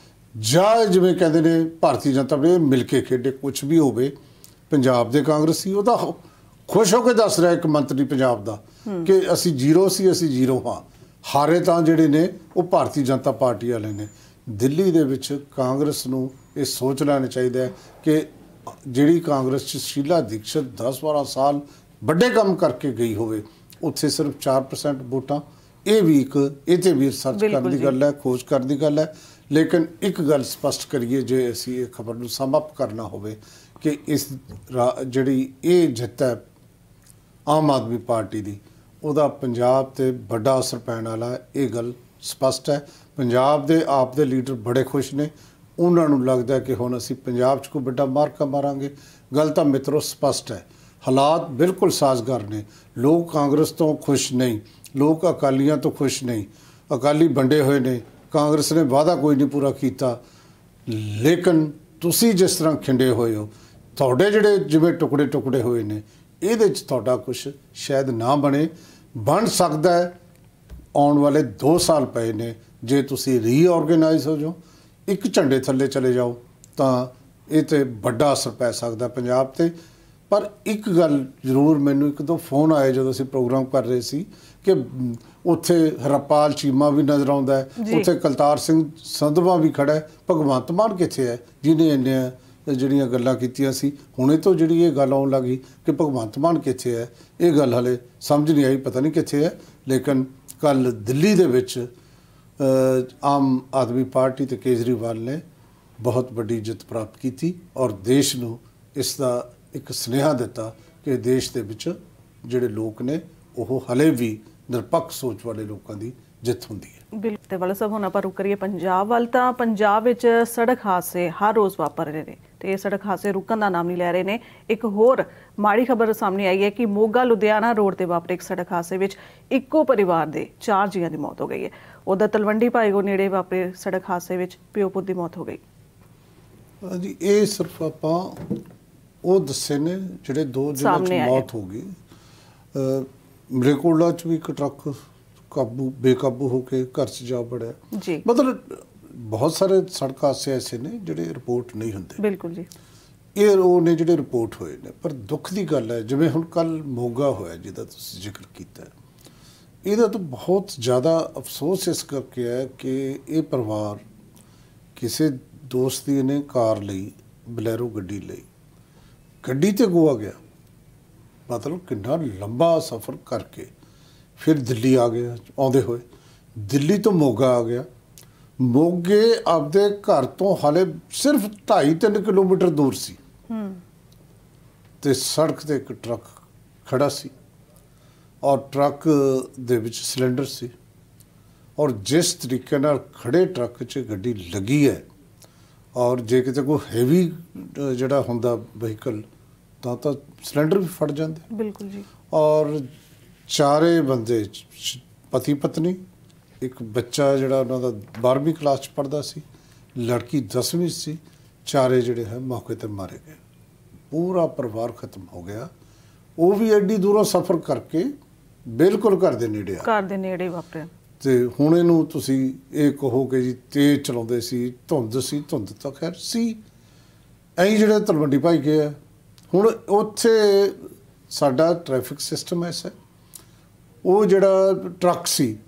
ਜਾਂ ਜਿਵੇਂ ਕਹਿੰਦੇ ਨੇ ਭਾਰਤੀ ਜਨਤਾ ਪਾਰਟੀ ਮਿਲ ਕੇ ਖੇਡੇ, ਕੁਝ ਵੀ ਹੋਵੇ। ਪੰਜਾਬ ਦੇ ਕਾਂਗਰਸੀ ਉਹਦਾ ਖੁਸ਼ ਹੋ ਕੇ ਦੱਸ ਰਿਹਾ ਇੱਕ ਮੰਤਰੀ ਪੰਜਾਬ ਦਾ ਕਿ ਅਸੀਂ ਜ਼ੀਰੋ ਸੀ, ਅਸੀਂ ਜ਼ੀਰੋ ਹਾਂ। ਹਾਰੇ ਤਾਂ ਜਿਹੜੇ ਨੇ ਉਹ ਭਾਰਤੀ ਜਨਤਾ ਪਾਰਟੀ ਵਾਲੇ ਨੇ। ਦਿੱਲੀ ਦੇ ਵਿੱਚ ਕਾਂਗਰਸ ਨੂੰ ਇਹ ਸੋਚ ਲੈਣਾ ਚਾਹੀਦਾ ਹੈ ਕਿ ਜਿਹੜੀ ਕਾਂਗਰਸ 'ਚ ਸ਼ੀਲਾ ਦੀਕਸ਼ਤ 10-12 ਸਾਲ ਵੱਡੇ ਕੰਮ ਕਰਕੇ ਗਈ ਹੋਵੇ, ਉੱਥੇ ਸਿਰਫ 4% ਵੋਟਾਂ। ਇਹ ਵੀ ਇੱਕ ਇਹ 'ਤੇ ਵੀ ਰਿਸਰਚ ਕਰਨ ਦੀ ਗੱਲ ਹੈ, ਖੋਜ ਕਰਨ ਦੀ ਗੱਲ ਹੈ। ਲੇਕਿਨ ਇੱਕ ਗੱਲ ਸਪਸ਼ਟ ਕਰੀਏ, ਜੇ ਅਸੀਂ ਇਹ ਖਬਰ ਨੂੰ ਸਮ ਅਪ ਕਰਨਾ ਹੋਵੇ ਕਿ ਇਸ ਜਿਹੜੀ ਇਹ ਜਿੱਤ ਹੈ ਆਮ ਆਦਮੀ ਪਾਰਟੀ ਦੀ, ਉਹਦਾ ਪੰਜਾਬ ਤੇ ਵੱਡਾ ਅਸਰ ਪੈਣ ਵਾਲਾ ਹੈ, ਇਹ ਗੱਲ ਸਪਸ਼ਟ ਹੈ। ਪੰਜਾਬ ਦੇ ਆਪ ਦੇ ਲੀਡਰ ਬੜੇ ਖੁਸ਼ ਨੇ, ਉਹਨਾਂ ਨੂੰ ਲੱਗਦਾ ਕਿ ਹੁਣ ਅਸੀਂ ਪੰਜਾਬ 'ਚ ਕੋਈ ਵੱਡਾ ਮਾਰਕਾ ਮਾਰਾਂਗੇ। ਗੱਲ ਤਾਂ ਮਿੱਤਰੋ ਸਪਸ਼ਟ ਹੈ, ਹਾਲਾਤ ਬਿਲਕੁਲ ਸਾਜ਼ਗਾਰ ਨੇ। ਲੋਕ ਕਾਂਗਰਸ ਤੋਂ ਖੁਸ਼ ਨਹੀਂ, ਲੋਕ ਅਕਾਲੀਆਂ ਤੋਂ ਖੁਸ਼ ਨਹੀਂ। ਅਕਾਲੀ ਵੰਡੇ ਹੋਏ ਨੇ, ਕਾਂਗਰਸ ਨੇ ਵਾਅਦਾ ਕੋਈ ਨਹੀਂ ਪੂਰਾ ਕੀਤਾ। ਲੇਕਿਨ ਤੁਸੀਂ ਜਿਸ ਤਰ੍ਹਾਂ ਖਿੰਡੇ ਹੋਏ ਹੋ, ਤੁਹਾਡੇ ਜਿਹੜੇ ਜਿਵੇਂ ਟੁਕੜੇ ਟੁਕੜੇ ਹੋਏ ਨੇ, ਇਹਦੇ 'ਚ ਤੁਹਾਡਾ ਕੁਛ ਸ਼ਾਇਦ ਨਾ ਬਣ ਸਕਦਾ ਹੈ। ਆਉਣ ਵਾਲੇ 2 ਸਾਲ ਪਏ ਨੇ, ਜੇ ਤੁਸੀਂ ਰੀਆਰਗੇਨਾਈਜ਼ ਹੋ ਜਾਓ, ਇੱਕ ਝੰਡੇ ਥੱਲੇ ਚਲੇ ਜਾਓ, ਤਾਂ ਇਹ ਤੇ ਵੱਡਾ ਅਸਰ ਪੈ ਸਕਦਾ ਪੰਜਾਬ ਤੇ। ਪਰ ਇੱਕ ਗੱਲ ਜ਼ਰੂਰ, ਮੈਨੂੰ 1-2 ਫੋਨ ਆਏ ਜਦੋਂ ਅਸੀਂ ਪ੍ਰੋਗਰਾਮ ਕਰ ਰਹੇ ਸੀ ਕਿ ਉੱਥੇ ਹਰਪਾਲ ਚੀਮਾ ਵੀ ਨਜ਼ਰ ਆਉਂਦਾ ਹੈ, ਉੱਥੇ ਕਲਤਾਰ ਸਿੰਘ ਸੰਧਵਾ ਵੀ ਖੜਾ ਹੈ, ਭਗਵੰਤ ਮਾਨ ਕਿੱਥੇ ਹੈ ਜਿਹਨੇ ਇੰਨੀਆਂ ਜਿਹੜੀਆਂ ਗੱਲਾਂ ਕੀਤੀਆਂ ਸੀ। ਹੁਣੇ ਤੋਂ ਜਿਹੜੀ ਇਹ ਗੱਲ ਆਉਣ ਲੱਗੀ ਕਿ ਭਗਵੰਤ ਮਾਨ ਕਿੱਥੇ ਹੈ, ਇਹ ਗੱਲ ਹਲੇ ਸਮਝ ਨਹੀਂ ਆਈ, ਪਤਾ ਨਹੀਂ ਕਿੱਥੇ ਹੈ। ਲੇਕਿਨ ਕੱਲ੍ਹ ਦਿੱਲੀ ਦੇ ਵਿੱਚ ਆਮ ਆਦਮੀ ਪਾਰਟੀ ਤੇ ਕੇਜਰੀਵਾਲ ਨੇ ਬਹੁਤ ਵੱਡੀ ਜਿੱਤ ਪ੍ਰਾਪਤ ਕੀਤੀ ਔਰ ਦੇਸ਼ ਨੂੰ ਇਸ ਦਾ ਇੱਕ ਸੁਨੇਹਾ ਦਿੱਤਾ ਕਿ ਦੇਸ਼ ਦੇ ਵਿੱਚ ਜਿਹੜੇ ਲੋਕ ਨੇ ਉਹ ਹਲੇ ਵੀ ਨਿਰਪੱਖ ਸੋਚ ਵਾਲੇ ਲੋਕਾਂ ਦੀ ਜਿੱਤ ਹੁੰਦੀ ਹੈ। ਬਿਲਕੁਲ। ਤੇ ਵਾਲਾ ਸਾਹਿਬ, ਹੁਣ ਆਪਾਂ ਰੁਕ ਕਰੀਏ ਪੰਜਾਬ ਵੱਲ, ਤਾਂ ਪੰਜਾਬ ਵਿੱਚ ਸੜਕ ਹਾਦਸੇ ਹਰ ਰੋਜ਼ ਵਾਪਰ ਰਹੇ ਨੇ ਤੇ ਇਹ ਸੜਕ ਹਾਦਸੇ ਰੁਕਣ ਦਾ ਨਾਮ ਨਹੀਂ ਲੈ ਰਹੇ ਨੇ। ਇੱਕ ਹੋਰ ਮਾੜੀ ਖਬਰ ਸਾਹਮਣੇ ਆਈ ਹੈ ਕਿ ਮੋਗਾ ਲੁਧਿਆਣਾ ਰੋਡ ਤੇ ਵਾਪਰੇ ਇੱਕ ਸੜਕ ਹਾਦਸੇ ਵਿੱਚ ਇੱਕੋ ਪਰਿਵਾਰ ਦੇ 4 ਜੀਆਂ ਦੀ ਮੌਤ ਹੋ ਗਈ ਹੈ। ਉਧਰ ਤਲਵੰਡੀ ਭਾਈਗੋ ਨੇੜੇ ਵਾਪਰੇ ਸੜਕ ਹਾਦਸੇ ਵਿੱਚ ਪਿਓ ਪੁੱਤ ਦੀ ਮੌਤ ਹੋ ਗਈ। ਹਾਂਜੀ, ਇਹ ਸਿਰਫ ਆਪਾਂ ਉਹ ਦੱਸੇ ਨੇ ਜਿਹੜੇ 2 ਜਿਹਨਾਂ 'ਚ ਮੌਤ ਹੋ ਗਈ। ਮਰੇਕੋਟਲਾ 'ਚ ਵੀ ਇੱਕ ਟਰੱਕ ਬੇਕਾਬੂ ਹੋ ਕੇ ਘਰ 'ਚ ਜਾ ਵੜਿਆ ਜੀ। ਮਤਲਬ ਬਹੁਤ ਸਾਰੇ ਸੜਕ ਹਾਦਸੇ ਐਸੇ ਨੇ ਜਿਹੜੇ ਰਿਪੋਰਟ ਨਹੀਂ ਹੁੰਦੇ। ਬਿਲਕੁਲ ਜੀ, ਇਹ ਉਹ ਨੇ ਜਿਹੜੇ ਰਿਪੋਰਟ ਹੋਏ ਨੇ। ਪਰ ਦੁੱਖ ਦੀ ਗੱਲ ਹੈ, ਜਿਵੇਂ ਹੁਣ ਕੱਲ੍ਹ ਮੋਗਾ ਹੋਇਆ ਜਿਹਦਾ ਤੁਸੀਂ ਜ਼ਿਕਰ ਕੀਤਾ, ਇਹਦਾ ਤਾਂ ਬਹੁਤ ਜ਼ਿਆਦਾ ਅਫਸੋਸ ਇਸ ਕਰਕੇ ਹੈ ਕਿ ਇਹ ਪਰਿਵਾਰ ਕਿਸੇ ਦੋਸਤ ਦੀ ਨੇ ਕਾਰ ਲਈ, ਬਲੈਰੋ ਗੱਡੀ ਲਈ, ਗੱਡੀ ਤੇ ਗੋਆ ਗਿਆ। ਮਤਲਬ ਕਿੰਨਾ ਲੰਬਾ ਸਫ਼ਰ ਕਰਕੇ ਫਿਰ ਦਿੱਲੀ ਆ ਗਿਆ, ਆਉਂਦੇ ਹੋਏ ਦਿੱਲੀ ਤੋਂ ਮੋਗਾ ਆ ਗਿਆ। ਮੋਗੇ ਆਪਦੇ ਘਰ ਤੋਂ ਹਾਲੇ ਸਿਰਫ 2.5-3 ਕਿਲੋਮੀਟਰ ਦੂਰ ਸੀ ਤੇ ਸੜਕ ਤੇ ਇੱਕ ਟਰੱਕ ਖੜਾ ਸੀ ਔਰ ਟਰੱਕ ਦੇ ਵਿੱਚ ਸਿਲੰਡਰ ਸੀ ਔਰ ਜਿਸ ਤਰੀਕੇ ਨਾਲ ਖੜੇ ਟਰੱਕ 'ਚ ਗੱਡੀ ਲੱਗੀ ਹੈ ਔਰ ਜੇ ਕਿਤੇ ਕੋਈ ਹੈਵੀ ਜਿਹੜਾ ਹੁੰਦਾ ਵਹੀਕਲ ਤਾਂ ਸਿਲੰਡਰ ਵੀ ਫਟ ਜਾਂਦੇ। ਬਿਲਕੁਲ ਜੀ। ਔਰ 4 ਬੰਦੇ, ਪਤੀ ਪਤਨੀ, ਇੱਕ ਬੱਚਾ ਜਿਹੜਾ ਉਹਨਾਂ ਦਾ 12ਵੀਂ ਕਲਾਸ 'ਚ ਪੜ੍ਹਦਾ ਸੀ, ਲੜਕੀ 10ਵੀਂ ਸੀ, 4 ਜਿਹੜੇ ਹੈ ਮੌਕੇ 'ਤੇ ਮਾਰੇ ਗਏ। ਪੂਰਾ ਪਰਿਵਾਰ ਖਤਮ ਹੋ ਗਿਆ। ਉਹ ਵੀ ਐਡੀ ਦੂਰੋਂ ਸਫ਼ਰ ਕਰਕੇ ਬਿਲਕੁਲ ਘਰ ਦੇ ਨੇੜੇ ਵਾਪਰਿਆ। ਤੇ ਹੁਣ ਇਹਨੂੰ ਤੁਸੀਂ ਇਹ ਕਹੋ ਕਿ ਜੀ ਤੇਜ਼ ਚਲਾਉਂਦੇ ਸੀ, ਧੁੰਦ ਸੀ, ਧੁੰਦ ਤਾਂ ਖੈਰ ਸੀ। ਐਂ ਜਿਹੜੇ ਤਲਵੰਡੀ ਭਾਈ ਗਏ ਆ, ਹੁਣ ਉੱਥੇ ਸਾਡਾ ਟ੍ਰੈਫਿਕ ਸਿਸਟਮ ਐਸਾ, ਉਹ ਜਿਹੜਾ ਟਰੱਕ ਸੀ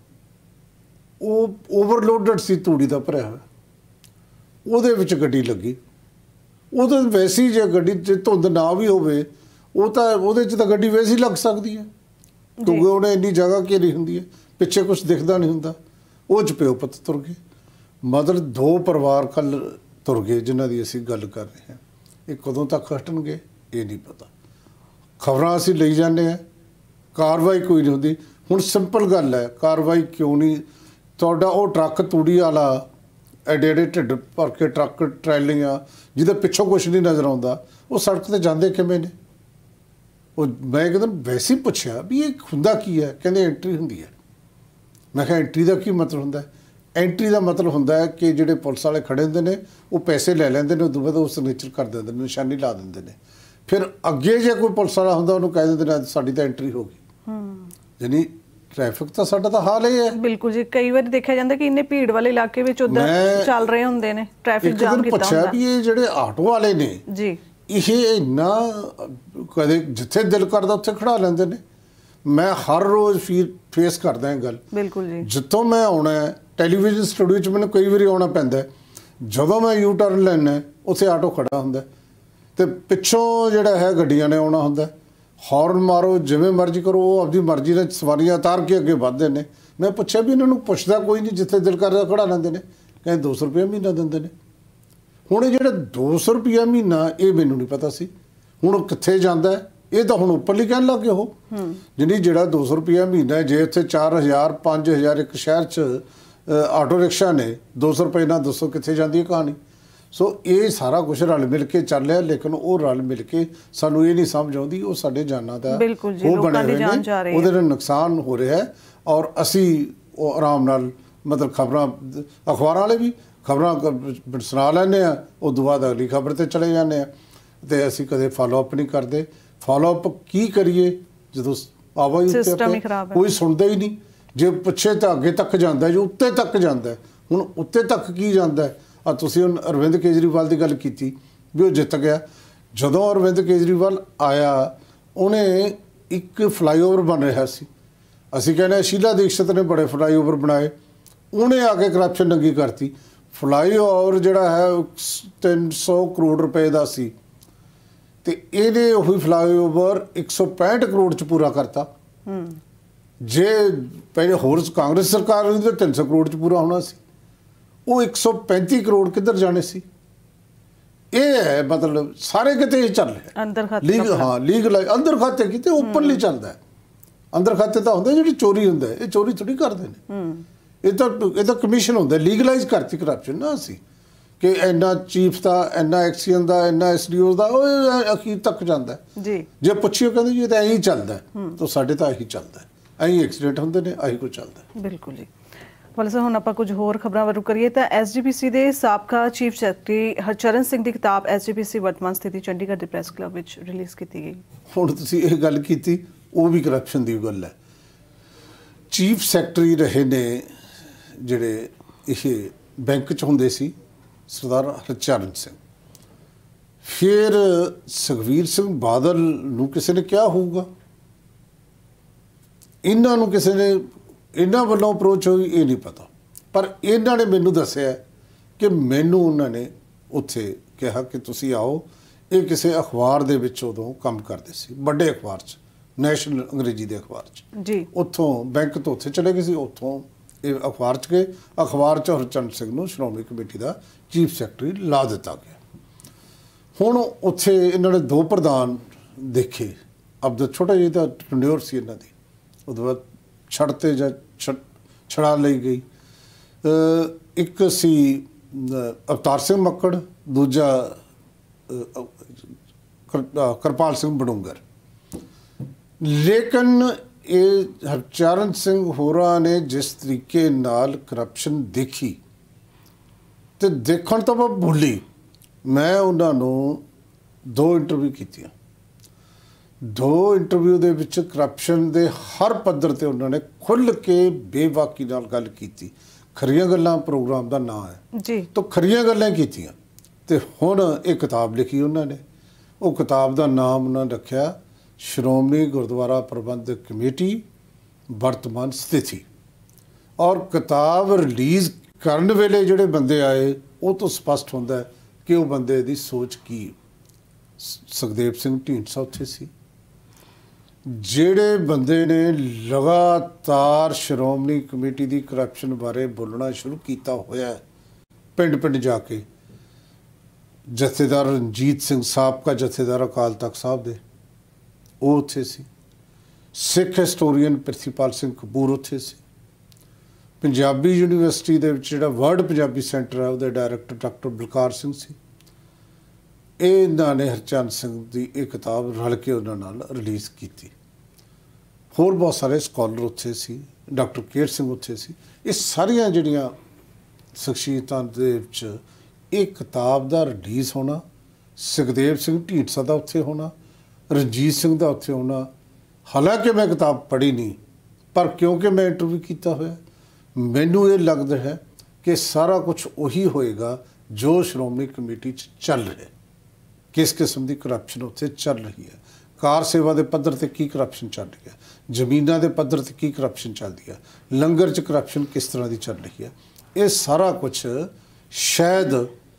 ਉਹ ਓਵਰਲੋਡਡ ਸੀ, ਤੂੜੀ ਦਾ ਭਰਿਆ ਹੋਇਆ, ਉਹਦੇ ਵਿੱਚ ਗੱਡੀ ਲੱਗੀ। ਉਹਦੇ ਵੈਸੇ ਹੀ ਜੇ ਗੱਡੀ 'ਚ ਧੁੰਦ ਨਾ ਵੀ ਹੋਵੇ, ਉਹ ਤਾਂ ਉਹਦੇ 'ਚ ਤਾਂ ਗੱਡੀ ਵੈਸੇ ਹੀ ਲੱਗ ਸਕਦੀ ਹੈ ਕਿਉਂਕਿ ਉਹਨੇ ਇੰਨੀ ਜਗ੍ਹਾ ਘੇਰੀ ਹੁੰਦੀ ਹੈ, ਪਿੱਛੇ ਕੁਛ ਦਿਖਦਾ ਨਹੀਂ ਹੁੰਦਾ। ਉਹ 'ਚ ਪਿਓ ਪੁੱਤ ਤੁਰ ਗਏ। ਮਤਲਬ 2 ਪਰਿਵਾਰ ਕੱਲ੍ਹ ਤੁਰ ਗਏ ਜਿਨ੍ਹਾਂ ਦੀ ਅਸੀਂ ਗੱਲ ਕਰ ਰਹੇ ਹਾਂ। ਇਹ ਕਦੋਂ ਤੱਕ ਹਟਣਗੇ ਇਹ ਨਹੀਂ ਪਤਾ। ਖਬਰਾਂ ਅਸੀਂ ਲਈ ਜਾਂਦੇ ਹਾਂ, ਕਾਰਵਾਈ ਕੋਈ ਨਹੀਂ ਹੁੰਦੀ। ਹੁਣ ਸਿੰਪਲ ਗੱਲ ਹੈ, ਕਾਰਵਾਈ ਕਿਉਂ ਨਹੀਂ? ਤੁਹਾਡਾ ਉਹ ਟਰੱਕ ਤੂੜੀ ਵਾਲਾ ਐਡੇ ਢਿੱਡ ਭਰ ਕੇ ਟਰੱਕ ਟਰੈਲੀਆਂ ਜਿਹਦੇ ਪਿੱਛੋਂ ਕੁਛ ਨਹੀਂ ਨਜ਼ਰ ਆਉਂਦਾ, ਉਹ ਸੜਕ 'ਤੇ ਜਾਂਦੇ ਕਿਵੇਂ ਨੇ? ਉਹ ਮੈਂ ਇੱਕ ਦਿਨ ਵੈਸੇ ਹੀ ਪੁੱਛਿਆ ਵੀ ਇਹ ਹੁੰਦਾ ਕੀ ਹੈ, ਕਹਿੰਦੇ ਐਂਟਰੀ ਹੁੰਦੀ ਹੈ। ਮੈਂ ਕਿਹਾ ਐਂਟਰੀ ਦਾ ਕੀ ਮਤਲਬ ਹੁੰਦਾ? ਐਂਟਰੀ ਦਾ ਮਤਲਬ ਹੁੰਦਾ ਹੈ ਕਿ ਜਿਹੜੇ ਪੁਲਿਸ ਵਾਲੇ ਖੜੇ ਹੁੰਦੇ ਨੇ ਉਹ ਪੈਸੇ ਲੈ ਲੈਂਦੇ ਨੇ, ਉਦੋਂ ਬਾਅਦ ਉਹ ਸਿਗਨੇਚਰ ਕਰ ਦਿੰਦੇ ਨੇ, ਨਿਸ਼ਾਨੀ ਲਾ ਦਿੰਦੇ ਨੇ। ਫਿਰ ਅੱਗੇ ਜੇ ਕੋਈ ਪੁਲਿਸ ਵਾਲਾ ਹੁੰਦਾ ਉਹਨੂੰ ਕਹਿ ਦਿੰਦੇ ਨੇ ਸਾਡੀ ਤਾਂ ਐਂਟਰੀ ਹੋ ਗਈ। ਯਾਨੀ ਟ੍ਰੈਫਿਕ ਤਾਂ ਸਾਡਾ ਤਾਂ ਹਾਲ ਇਹ ਹੈ। ਬਿਲਕੁਲ ਜੀ। ਕਈ ਵਾਰੀ ਦੇਖਿਆ ਜਾਂਦਾ ਕਿ ਇੰਨੇ ਭੀੜ ਵਾਲੇ ਇਲਾਕੇ ਵਿੱਚ ਉਧਰ ਚੱਲ ਰਹੇ ਹੁੰਦੇ ਨੇ, ਟ੍ਰੈਫਿਕ ਜਾਮ ਕੀਤਾ ਹੁੰਦਾ। ਪੁੱਛਿਆ ਵੀ ਇਹ ਜਿਹੜੇ ਆਟੋ ਵਾਲੇ ਨੇ ਜੀ, ਇਹ ਇੰਨਾ ਕਦੇ ਜਿੱਥੇ ਦਿਲ ਕਰਦਾ ਉੱਥੇ ਖੜਾ ਲੈਂਦੇ ਨੇ। ਮੈਂ ਹਰ ਰੋਜ਼ ਫੇਸ ਕਰਦਾ ਇਹ ਗੱਲ। ਬਿਲਕੁਲ ਜੀ। ਜਿੱਥੋਂ ਮੈਂ ਆਉਣਾ ਟੈਲੀਵਿਜ਼ਨ ਸਟੂਡੀਓ 'ਚ ਮੈਨੂੰ ਕਈ ਵਾਰੀ ਆਉਣਾ ਪੈਂਦਾ, ਜਦੋਂ ਮੈਂ ਯੂ ਟਰਨ ਲੈਣਾ ਉੱਥੇ ਆਟੋ ਖੜਾ ਹੁੰਦਾ ਤੇ ਪਿੱਛੋਂ ਜਿਹੜਾ ਹੈ ਗੱਡੀਆਂ ਨੇ ਆਉਣਾ ਹੁੰਦਾ। ਹੌਰਨ ਮਾਰੋ, ਜਿਵੇਂ ਮਰਜ਼ੀ ਕਰੋ, ਉਹ ਆਪਣੀ ਮਰਜ਼ੀ ਨਾਲ ਸਵਾਰੀਆਂ ਉਤਾਰ ਕੇ ਅੱਗੇ ਵੱਧਦੇ ਨੇ। ਮੈਂ ਪੁੱਛਿਆ ਵੀ ਇਹਨਾਂ ਨੂੰ ਪੁੱਛਦਾ ਕੋਈ ਨਹੀਂ, ਜਿੱਥੇ ਦਿਲ ਕਰਦਾ ਖੜਾ ਲੈਂਦੇ ਨੇ। ਕਹਿੰਦੇ 200 ਰੁਪਇਆ ਮਹੀਨਾ ਦਿੰਦੇ ਨੇ। ਹੁਣ ਇਹ ਜਿਹੜਾ 200 ਰੁਪਇਆ ਮਹੀਨਾ, ਇਹ ਮੈਨੂੰ ਨਹੀਂ ਪਤਾ ਸੀ। ਹੁਣ ਉਹ ਕਿੱਥੇ ਜਾਂਦਾ ਇਹ ਤਾਂ ਹੁਣ ਉੱਪਰਲੀ ਕਹਿਣ ਲੱਗ ਗਏ ਉਹ ਜਿਹਨੀ ਜਿਹੜਾ 200 ਰੁਪਇਆ ਮਹੀਨਾ, ਜੇ ਇੱਥੇ 4000 5000 ਇੱਕ ਸ਼ਹਿਰ 'ਚ ਆਟੋ ਰਿਕਸ਼ਾ ਨੇ, 200 ਰੁਪਏ ਨਾਲ ਦੱਸੋ ਕਿੱਥੇ ਜਾਂਦੀ ਹੈ ਕਹਾਣੀ। ਸੋ ਇਹ ਸਾਰਾ ਕੁਝ ਰਲ ਮਿਲ ਕੇ ਚੱਲ ਰਿਹਾ, ਲੇਕਿਨ ਉਹ ਰਲ ਮਿਲ ਕੇ ਸਾਨੂੰ ਇਹ ਨਹੀਂ ਸਮਝ ਆਉਂਦੀ ਉਹ ਸਾਡੇ ਜਾਨਾਂ ਦਾ ਉਹ ਬਣੇ ਹੋਏ ਨੇ, ਉਹਦੇ ਨਾਲ ਨੁਕਸਾਨ ਹੋ ਰਿਹਾ ਹੈ। ਔਰ ਅਸੀਂ ਉਹ ਆਰਾਮ ਨਾਲ ਮਤਲਬ ਖਬਰਾਂ, ਅਖਬਾਰਾਂ ਵਾਲੇ ਵੀ ਖਬਰਾਂ ਸੁਣਾ ਲੈਂਦੇ ਆ, ਉਦੋਂ ਬਾਅਦ ਅਗਲੀ ਖਬਰ 'ਤੇ ਚਲੇ ਜਾਂਦੇ ਆ, ਅਤੇ ਅਸੀਂ ਕਦੇ ਫਾਲੋਅਪ ਨਹੀਂ ਕਰਦੇ। ਫਾਲੋਅਪ ਕੀ ਕਰੀਏ ਜਦੋਂ ਆਵਾਜ਼ ਉੱਤੇ ਕੋਈ ਸੁਣਦਾ ਹੀ ਨਹੀਂ। ਜੇ ਪਿੱਛੇ ਤਾਂ ਅੱਗੇ ਤੱਕ ਜਾਂਦਾ, ਜੋ ਉੱਤੇ ਤੱਕ ਜਾਂਦਾ। ਹੁਣ ਉੱਤੇ ਤੱਕ ਕੀ ਜਾਂਦਾ? ਆ ਤੁਸੀਂ ਹੁਣ ਅਰਵਿੰਦ ਕੇਜਰੀਵਾਲ ਦੀ ਗੱਲ ਕੀਤੀ ਵੀ ਉਹ ਜਿੱਤ ਗਿਆ। ਜਦੋਂ ਅਰਵਿੰਦ ਕੇਜਰੀਵਾਲ ਆਇਆ, ਉਹਨੇ ਇੱਕ ਫਲਾਈਓਵਰ ਬਣ ਰਿਹਾ ਸੀ, ਅਸੀਂ ਕਹਿੰਦੇ ਸ਼ੀਲਾ ਦੀਕਸ਼ਤ ਨੇ ਬੜੇ ਫਲਾਈਓਵਰ ਬਣਾਏ, ਉਹਨੇ ਆ ਕੇ ਕਰਪਸ਼ਨ ਨੰਗੀ ਕਰਤੀ। ਫਲਾਈਓਵਰ ਜਿਹੜਾ ਹੈ 300 ਕਰੋੜ ਰੁਪਏ ਦਾ ਸੀ, ਤੇ ਇਹਨੇ ਉਹੀ ਫਲਾਈਓਵਰ 165 ਕਰੋੜ 'ਚ ਪੂਰਾ ਕਰਤਾ। ਜੇ ਪਹਿਲੇ ਹੋਰ ਕਾਂਗਰਸ ਸਰਕਾਰ ਹੋਈ ਤਾਂ 300 ਕਰੋੜ 'ਚ ਪੂਰਾ ਹੋਣਾ ਸੀ, ਉਹ 135 ਕਰੋੜ ਕਿੱਧਰ ਜਾਣੇ ਸੀ? ਇਹ ਹੈ ਮਤਲਬ ਸਾਰੇ ਕਿਤੇ ਇਹ ਚੱਲ ਰਿਹਾ ਅੰਦਰ ਖਾਤੇ। ਲੀਗਲ ਅੰਦਰ ਖਾਤੇ ਕਿਤੇ ਉੱਪਰਲੀ ਚੱਲਦਾ। ਅੰਦਰ ਖਾਤੇ ਤਾਂ ਹੁੰਦੇ ਜਿਹੜੀ ਚੋਰੀ ਹੁੰਦਾ, ਇਹ ਚੋਰੀ ਥੋੜੀ ਕਰਦੇ ਨੇ, ਇਹ ਤਾਂ ਕਮਿਸ਼ਨ ਹੁੰਦਾ। ਲੀਗਲਾਈਜ਼ ਕਰਤੀ ਕਰਪਸ਼ਨ ਨਾ ਅਸੀਂ, ਕਿ ਇੰਨਾ ਚੀਫ ਦਾ, ਇੰਨਾ ਐਕਸੀਅਨ ਦਾ, ਇੰਨਾ ਐਸਡੀਓ ਦਾ, ਉਹ ਅਖੀਰ ਤੱਕ ਜਾਂਦਾ ਜੀ। ਜੇ ਪੁੱਛੀਓ ਕਹਿੰਦੇ ਜੀ ਇਹ ਤਾਂ ਐਂ ਹੀ ਚੱਲਦਾ, ਤਾਂ ਸਾਡੇ ਤਾਂ ਇਹੀ ਚੱਲਦਾ, ਐਂ ਐਕਸੀਡੈਂਟ ਹੁੰਦੇ ਨੇ, ਆਹੀ ਕੁਝ ਚੱਲਦਾ। ਬਿਲਕੁਲ ਜੀ। ਵਾਲਾ ਸਾਹਿਬ, ਹੁਣ ਆਪਾਂ ਕੁਝ ਹੋਰ ਖਬਰਾਂ ਵੱਲ ਕਰੀਏ ਤਾਂ ਐਸਜੀਪੀਸੀ ਦੇ ਸਾਬਕਾ ਚੀਫ ਸੈਕਟਰੀ ਹਰਚਰਨ ਸਿੰਘ ਦੀ ਕਿਤਾਬ ਐਸਜੀਪੀਸੀ ਵਰਤਮਾਨ ਸਥਿਤੀ ਚੰਡੀਗੜ੍ਹ ਦੇ ਪ੍ਰੈਸ ਕਲੱਬ ਵਿੱਚ ਰਿਲੀਜ਼ ਕੀਤੀ ਗਈ। ਹੁਣ ਤੁਸੀਂ ਇਹ ਗੱਲ ਕੀਤੀ, ਉਹ ਵੀ ਕਰਪਸ਼ਨ ਦੀ ਗੱਲ ਹੈ। ਚੀਫ ਸੈਕਟਰੀ ਰਹੇ ਨੇ ਜਿਹੜੇ ਇਹ ਬੈਂਕ 'ਚ ਹੁੰਦੇ ਸੀ, ਸਰਦਾਰ ਹਰਚਰਨ ਸਿੰਘ। ਫਿਰ ਸੁਖਬੀਰ ਸਿੰਘ ਬਾਦਲ ਨੂੰ ਕਿਸੇ ਨੇ ਕਿਹਾ ਹੋਊਗਾ, ਇਹਨਾਂ ਨੂੰ ਕਿਸੇ ਨੇ ਇਹਨਾਂ ਵੱਲੋਂ ਅਪਰੋਚ ਹੋਈ, ਇਹ ਨਹੀਂ ਪਤਾ। ਪਰ ਇਹਨਾਂ ਨੇ ਮੈਨੂੰ ਦੱਸਿਆ ਕਿ ਮੈਨੂੰ ਉਹਨਾਂ ਨੇ ਉੱਥੇ ਕਿਹਾ ਕਿ ਤੁਸੀਂ ਆਓ। ਇਹ ਕਿਸੇ ਅਖਬਾਰ ਦੇ ਵਿੱਚ ਉਦੋਂ ਕੰਮ ਕਰਦੇ ਸੀ, ਵੱਡੇ ਅਖਬਾਰ 'ਚ, ਨੈਸ਼ਨਲ ਅੰਗਰੇਜ਼ੀ ਦੇ ਅਖਬਾਰ 'ਚ ਜੀ। ਉੱਥੋਂ ਬੈਂਕ ਤੋਂ ਉੱਥੇ ਚਲੇ ਗਏ ਸੀ, ਉੱਥੋਂ ਇਹ ਅਖਬਾਰ 'ਚ ਗਏ। ਅਖਬਾਰ 'ਚ ਹਰਚਰਨ ਸਿੰਘ ਨੂੰ ਸ਼੍ਰੋਮਣੀ ਕਮੇਟੀ ਦਾ ਚੀਫ ਸੈਕਟਰੀ ਲਾ ਦਿੱਤਾ ਗਿਆ। ਹੁਣ ਉੱਥੇ ਇਹਨਾਂ ਨੇ 2 ਪ੍ਰਧਾਨ ਦੇਖੇ, ਅਬ ਦਾ ਛੋਟਾ ਜਿਹਾ ਟੰਡਿਓਰ ਸੀ ਇਹਨਾਂ ਦੀ, ਉਹਦੇ ਬਾਅਦ ਛੱਡਤੇ ਜਾਂ ਛੜਾ ਲਈ ਗਈ। ਇੱਕ ਸੀ ਅਵਤਾਰ ਸਿੰਘ ਮੱਕੜ, ਦੂਜਾ ਕਿਰਪਾਲ ਸਿੰਘ ਬਡੂੰਗਰ। ਲੇਕਿਨ ਇਹ ਹਰਚਰਨ ਸਿੰਘ ਹੋਰਾਂ ਨੇ ਜਿਸ ਤਰੀਕੇ ਨਾਲ ਕਰਪਸ਼ਨ ਦੇਖੀ ਤੇ ਦੇਖਣ ਤੋਂ ਮੈਂ ਭੁੱਲੀ। ਮੈਂ ਉਹਨਾਂ ਨੂੰ 2 ਇੰਟਰਵਿਊ ਕੀਤੀਆਂ। 2 ਇੰਟਰਵਿਊ ਦੇ ਵਿੱਚ ਕਰਪਸ਼ਨ ਦੇ ਹਰ ਪੱਧਰ ਤੇ ਉਹਨਾਂ ਨੇ ਖੁੱਲ੍ਹ ਕੇ ਬੇਬਾਕੀ ਨਾਲ ਗੱਲ ਕੀਤੀ। ਖਰੀਆਂ ਗੱਲਾਂ ਪ੍ਰੋਗਰਾਮ ਦਾ ਨਾਂ ਹੈ ਜੀ, ਤਾਂ ਖਰੀਆਂ ਗੱਲਾਂ ਕੀਤੀਆਂ। ਤੇ ਹੁਣ ਇਹ ਕਿਤਾਬ ਲਿਖੀ ਉਹਨਾਂ ਨੇ। ਉਹ ਕਿਤਾਬ ਦਾ ਨਾਮ ਉਹਨਾਂ ਨੇ ਰੱਖਿਆ ਸ਼੍ਰੋਮਣੀ ਗੁਰਦੁਆਰਾ ਪ੍ਰਬੰਧਕ ਕਮੇਟੀ ਵਰਤਮਾਨ ਸਥਿਤੀ। ਔਰ ਕਿਤਾਬ ਰਿਲੀਜ਼ ਕਰਨ ਵੇਲੇ ਜਿਹੜੇ ਬੰਦੇ ਆਏ, ਉਹ ਤੋਂ ਸਪਸ਼ਟ ਹੁੰਦਾ ਕਿ ਉਹ ਬੰਦੇ ਦੀ ਸੋਚ ਕੀ। ਸੁਖਦੇਵ ਸਿੰਘ ਢੀਂਡਸਾ ਉੱਥੇ ਸੀ, ਜਿਹੜੇ ਬੰਦੇ ਨੇ ਲਗਾਤਾਰ ਸ਼੍ਰੋਮਣੀ ਕਮੇਟੀ ਦੀ ਕਰਪਸ਼ਨ ਬਾਰੇ ਬੋਲਣਾ ਸ਼ੁਰੂ ਕੀਤਾ ਹੋਇਆ, ਪਿੰਡ ਪਿੰਡ ਜਾ ਕੇ। ਜਥੇਦਾਰ ਰਣਜੀਤ ਸਿੰਘ, ਸਾਬਕਾ ਜਥੇਦਾਰ ਅਕਾਲ ਤਖਤ ਸਾਹਿਬ ਦੇ, ਉਹ ਉੱਥੇ ਸੀ। ਸਿੱਖ ਹਿਸਟੋਰੀਅਨ ਪ੍ਰਿਥੀਪਾਲ ਸਿੰਘ ਕਪੂਰ ਉੱਥੇ ਸੀ। ਪੰਜਾਬੀ ਯੂਨੀਵਰਸਿਟੀ ਦੇ ਵਿੱਚ ਜਿਹੜਾ ਵਰਲਡ ਪੰਜਾਬੀ ਸੈਂਟਰ ਹੈ, ਉਹਦੇ ਡਾਇਰੈਕਟਰ ਡਾਕਟਰ ਬਲਕਾਰ ਸਿੰਘ ਸੀ। ਇਹਨਾਂ ਨੇ ਹਰਚਰਨ ਸਿੰਘ ਦੀ ਇਹ ਕਿਤਾਬ ਰਲ ਕੇ ਉਹਨਾਂ ਨਾਲ ਰਿਲੀਜ਼ ਕੀਤੀ। ਹੋਰ ਬਹੁਤ ਸਾਰੇ ਸਕਾਲਰ ਉੱਥੇ ਸੀ, ਡਾਕਟਰ ਕੇਰ ਸਿੰਘ ਉੱਥੇ ਸੀ। ਇਹ ਸਾਰੀਆਂ ਜਿਹੜੀਆਂ ਸ਼ਖਸੀਅਤਾਂ ਦੇ ਵਿੱਚ ਇਹ ਕਿਤਾਬ ਦਾ ਰਿਲੀਜ਼ ਹੋਣਾ, ਸੁਖਦੇਵ ਸਿੰਘ ਢੀਂਡਸਾ ਦਾ ਉੱਥੇ ਹੋਣਾ, ਰਣਜੀਤ ਸਿੰਘ ਦਾ ਉੱਥੇ ਹੋਣਾ। ਹਾਲਾਂਕਿ ਮੈਂ ਕਿਤਾਬ ਪੜ੍ਹੀ ਨਹੀਂ, ਪਰ ਕਿਉਂਕਿ ਮੈਂ ਇੰਟਰਵਿਊ ਕੀਤਾ ਹੋਇਆ, ਮੈਨੂੰ ਇਹ ਲੱਗਦਾ ਹੈ ਕਿ ਸਾਰਾ ਕੁਝ ਉਹੀ ਹੋਏਗਾ ਜੋ ਸ਼੍ਰੋਮਣੀ ਕਮੇਟੀ 'ਚ ਚੱਲ ਰਿਹਾ। ਕਿਸ ਕਿਸਮ ਦੀ ਕਰਪਸ਼ਨ ਉੱਥੇ ਚੱਲ ਰਹੀ ਹੈ, ਕਾਰ ਸੇਵਾ ਦੇ ਪੱਧਰ 'ਤੇ ਕੀ ਕਰਪਸ਼ਨ ਚੱਲ ਰਹੀ ਹੈ, ਜ਼ਮੀਨਾਂ ਦੇ ਪੱਧਰ 'ਤੇ ਕੀ ਕਰਪਸ਼ਨ ਚੱਲਦੀ ਹੈ, ਲੰਗਰ 'ਚ ਕਰਪਸ਼ਨ ਕਿਸ ਤਰ੍ਹਾਂ ਦੀ ਚੱਲ ਰਹੀ ਹੈ, ਇਹ ਸਾਰਾ ਕੁਝ ਸ਼ਾਇਦ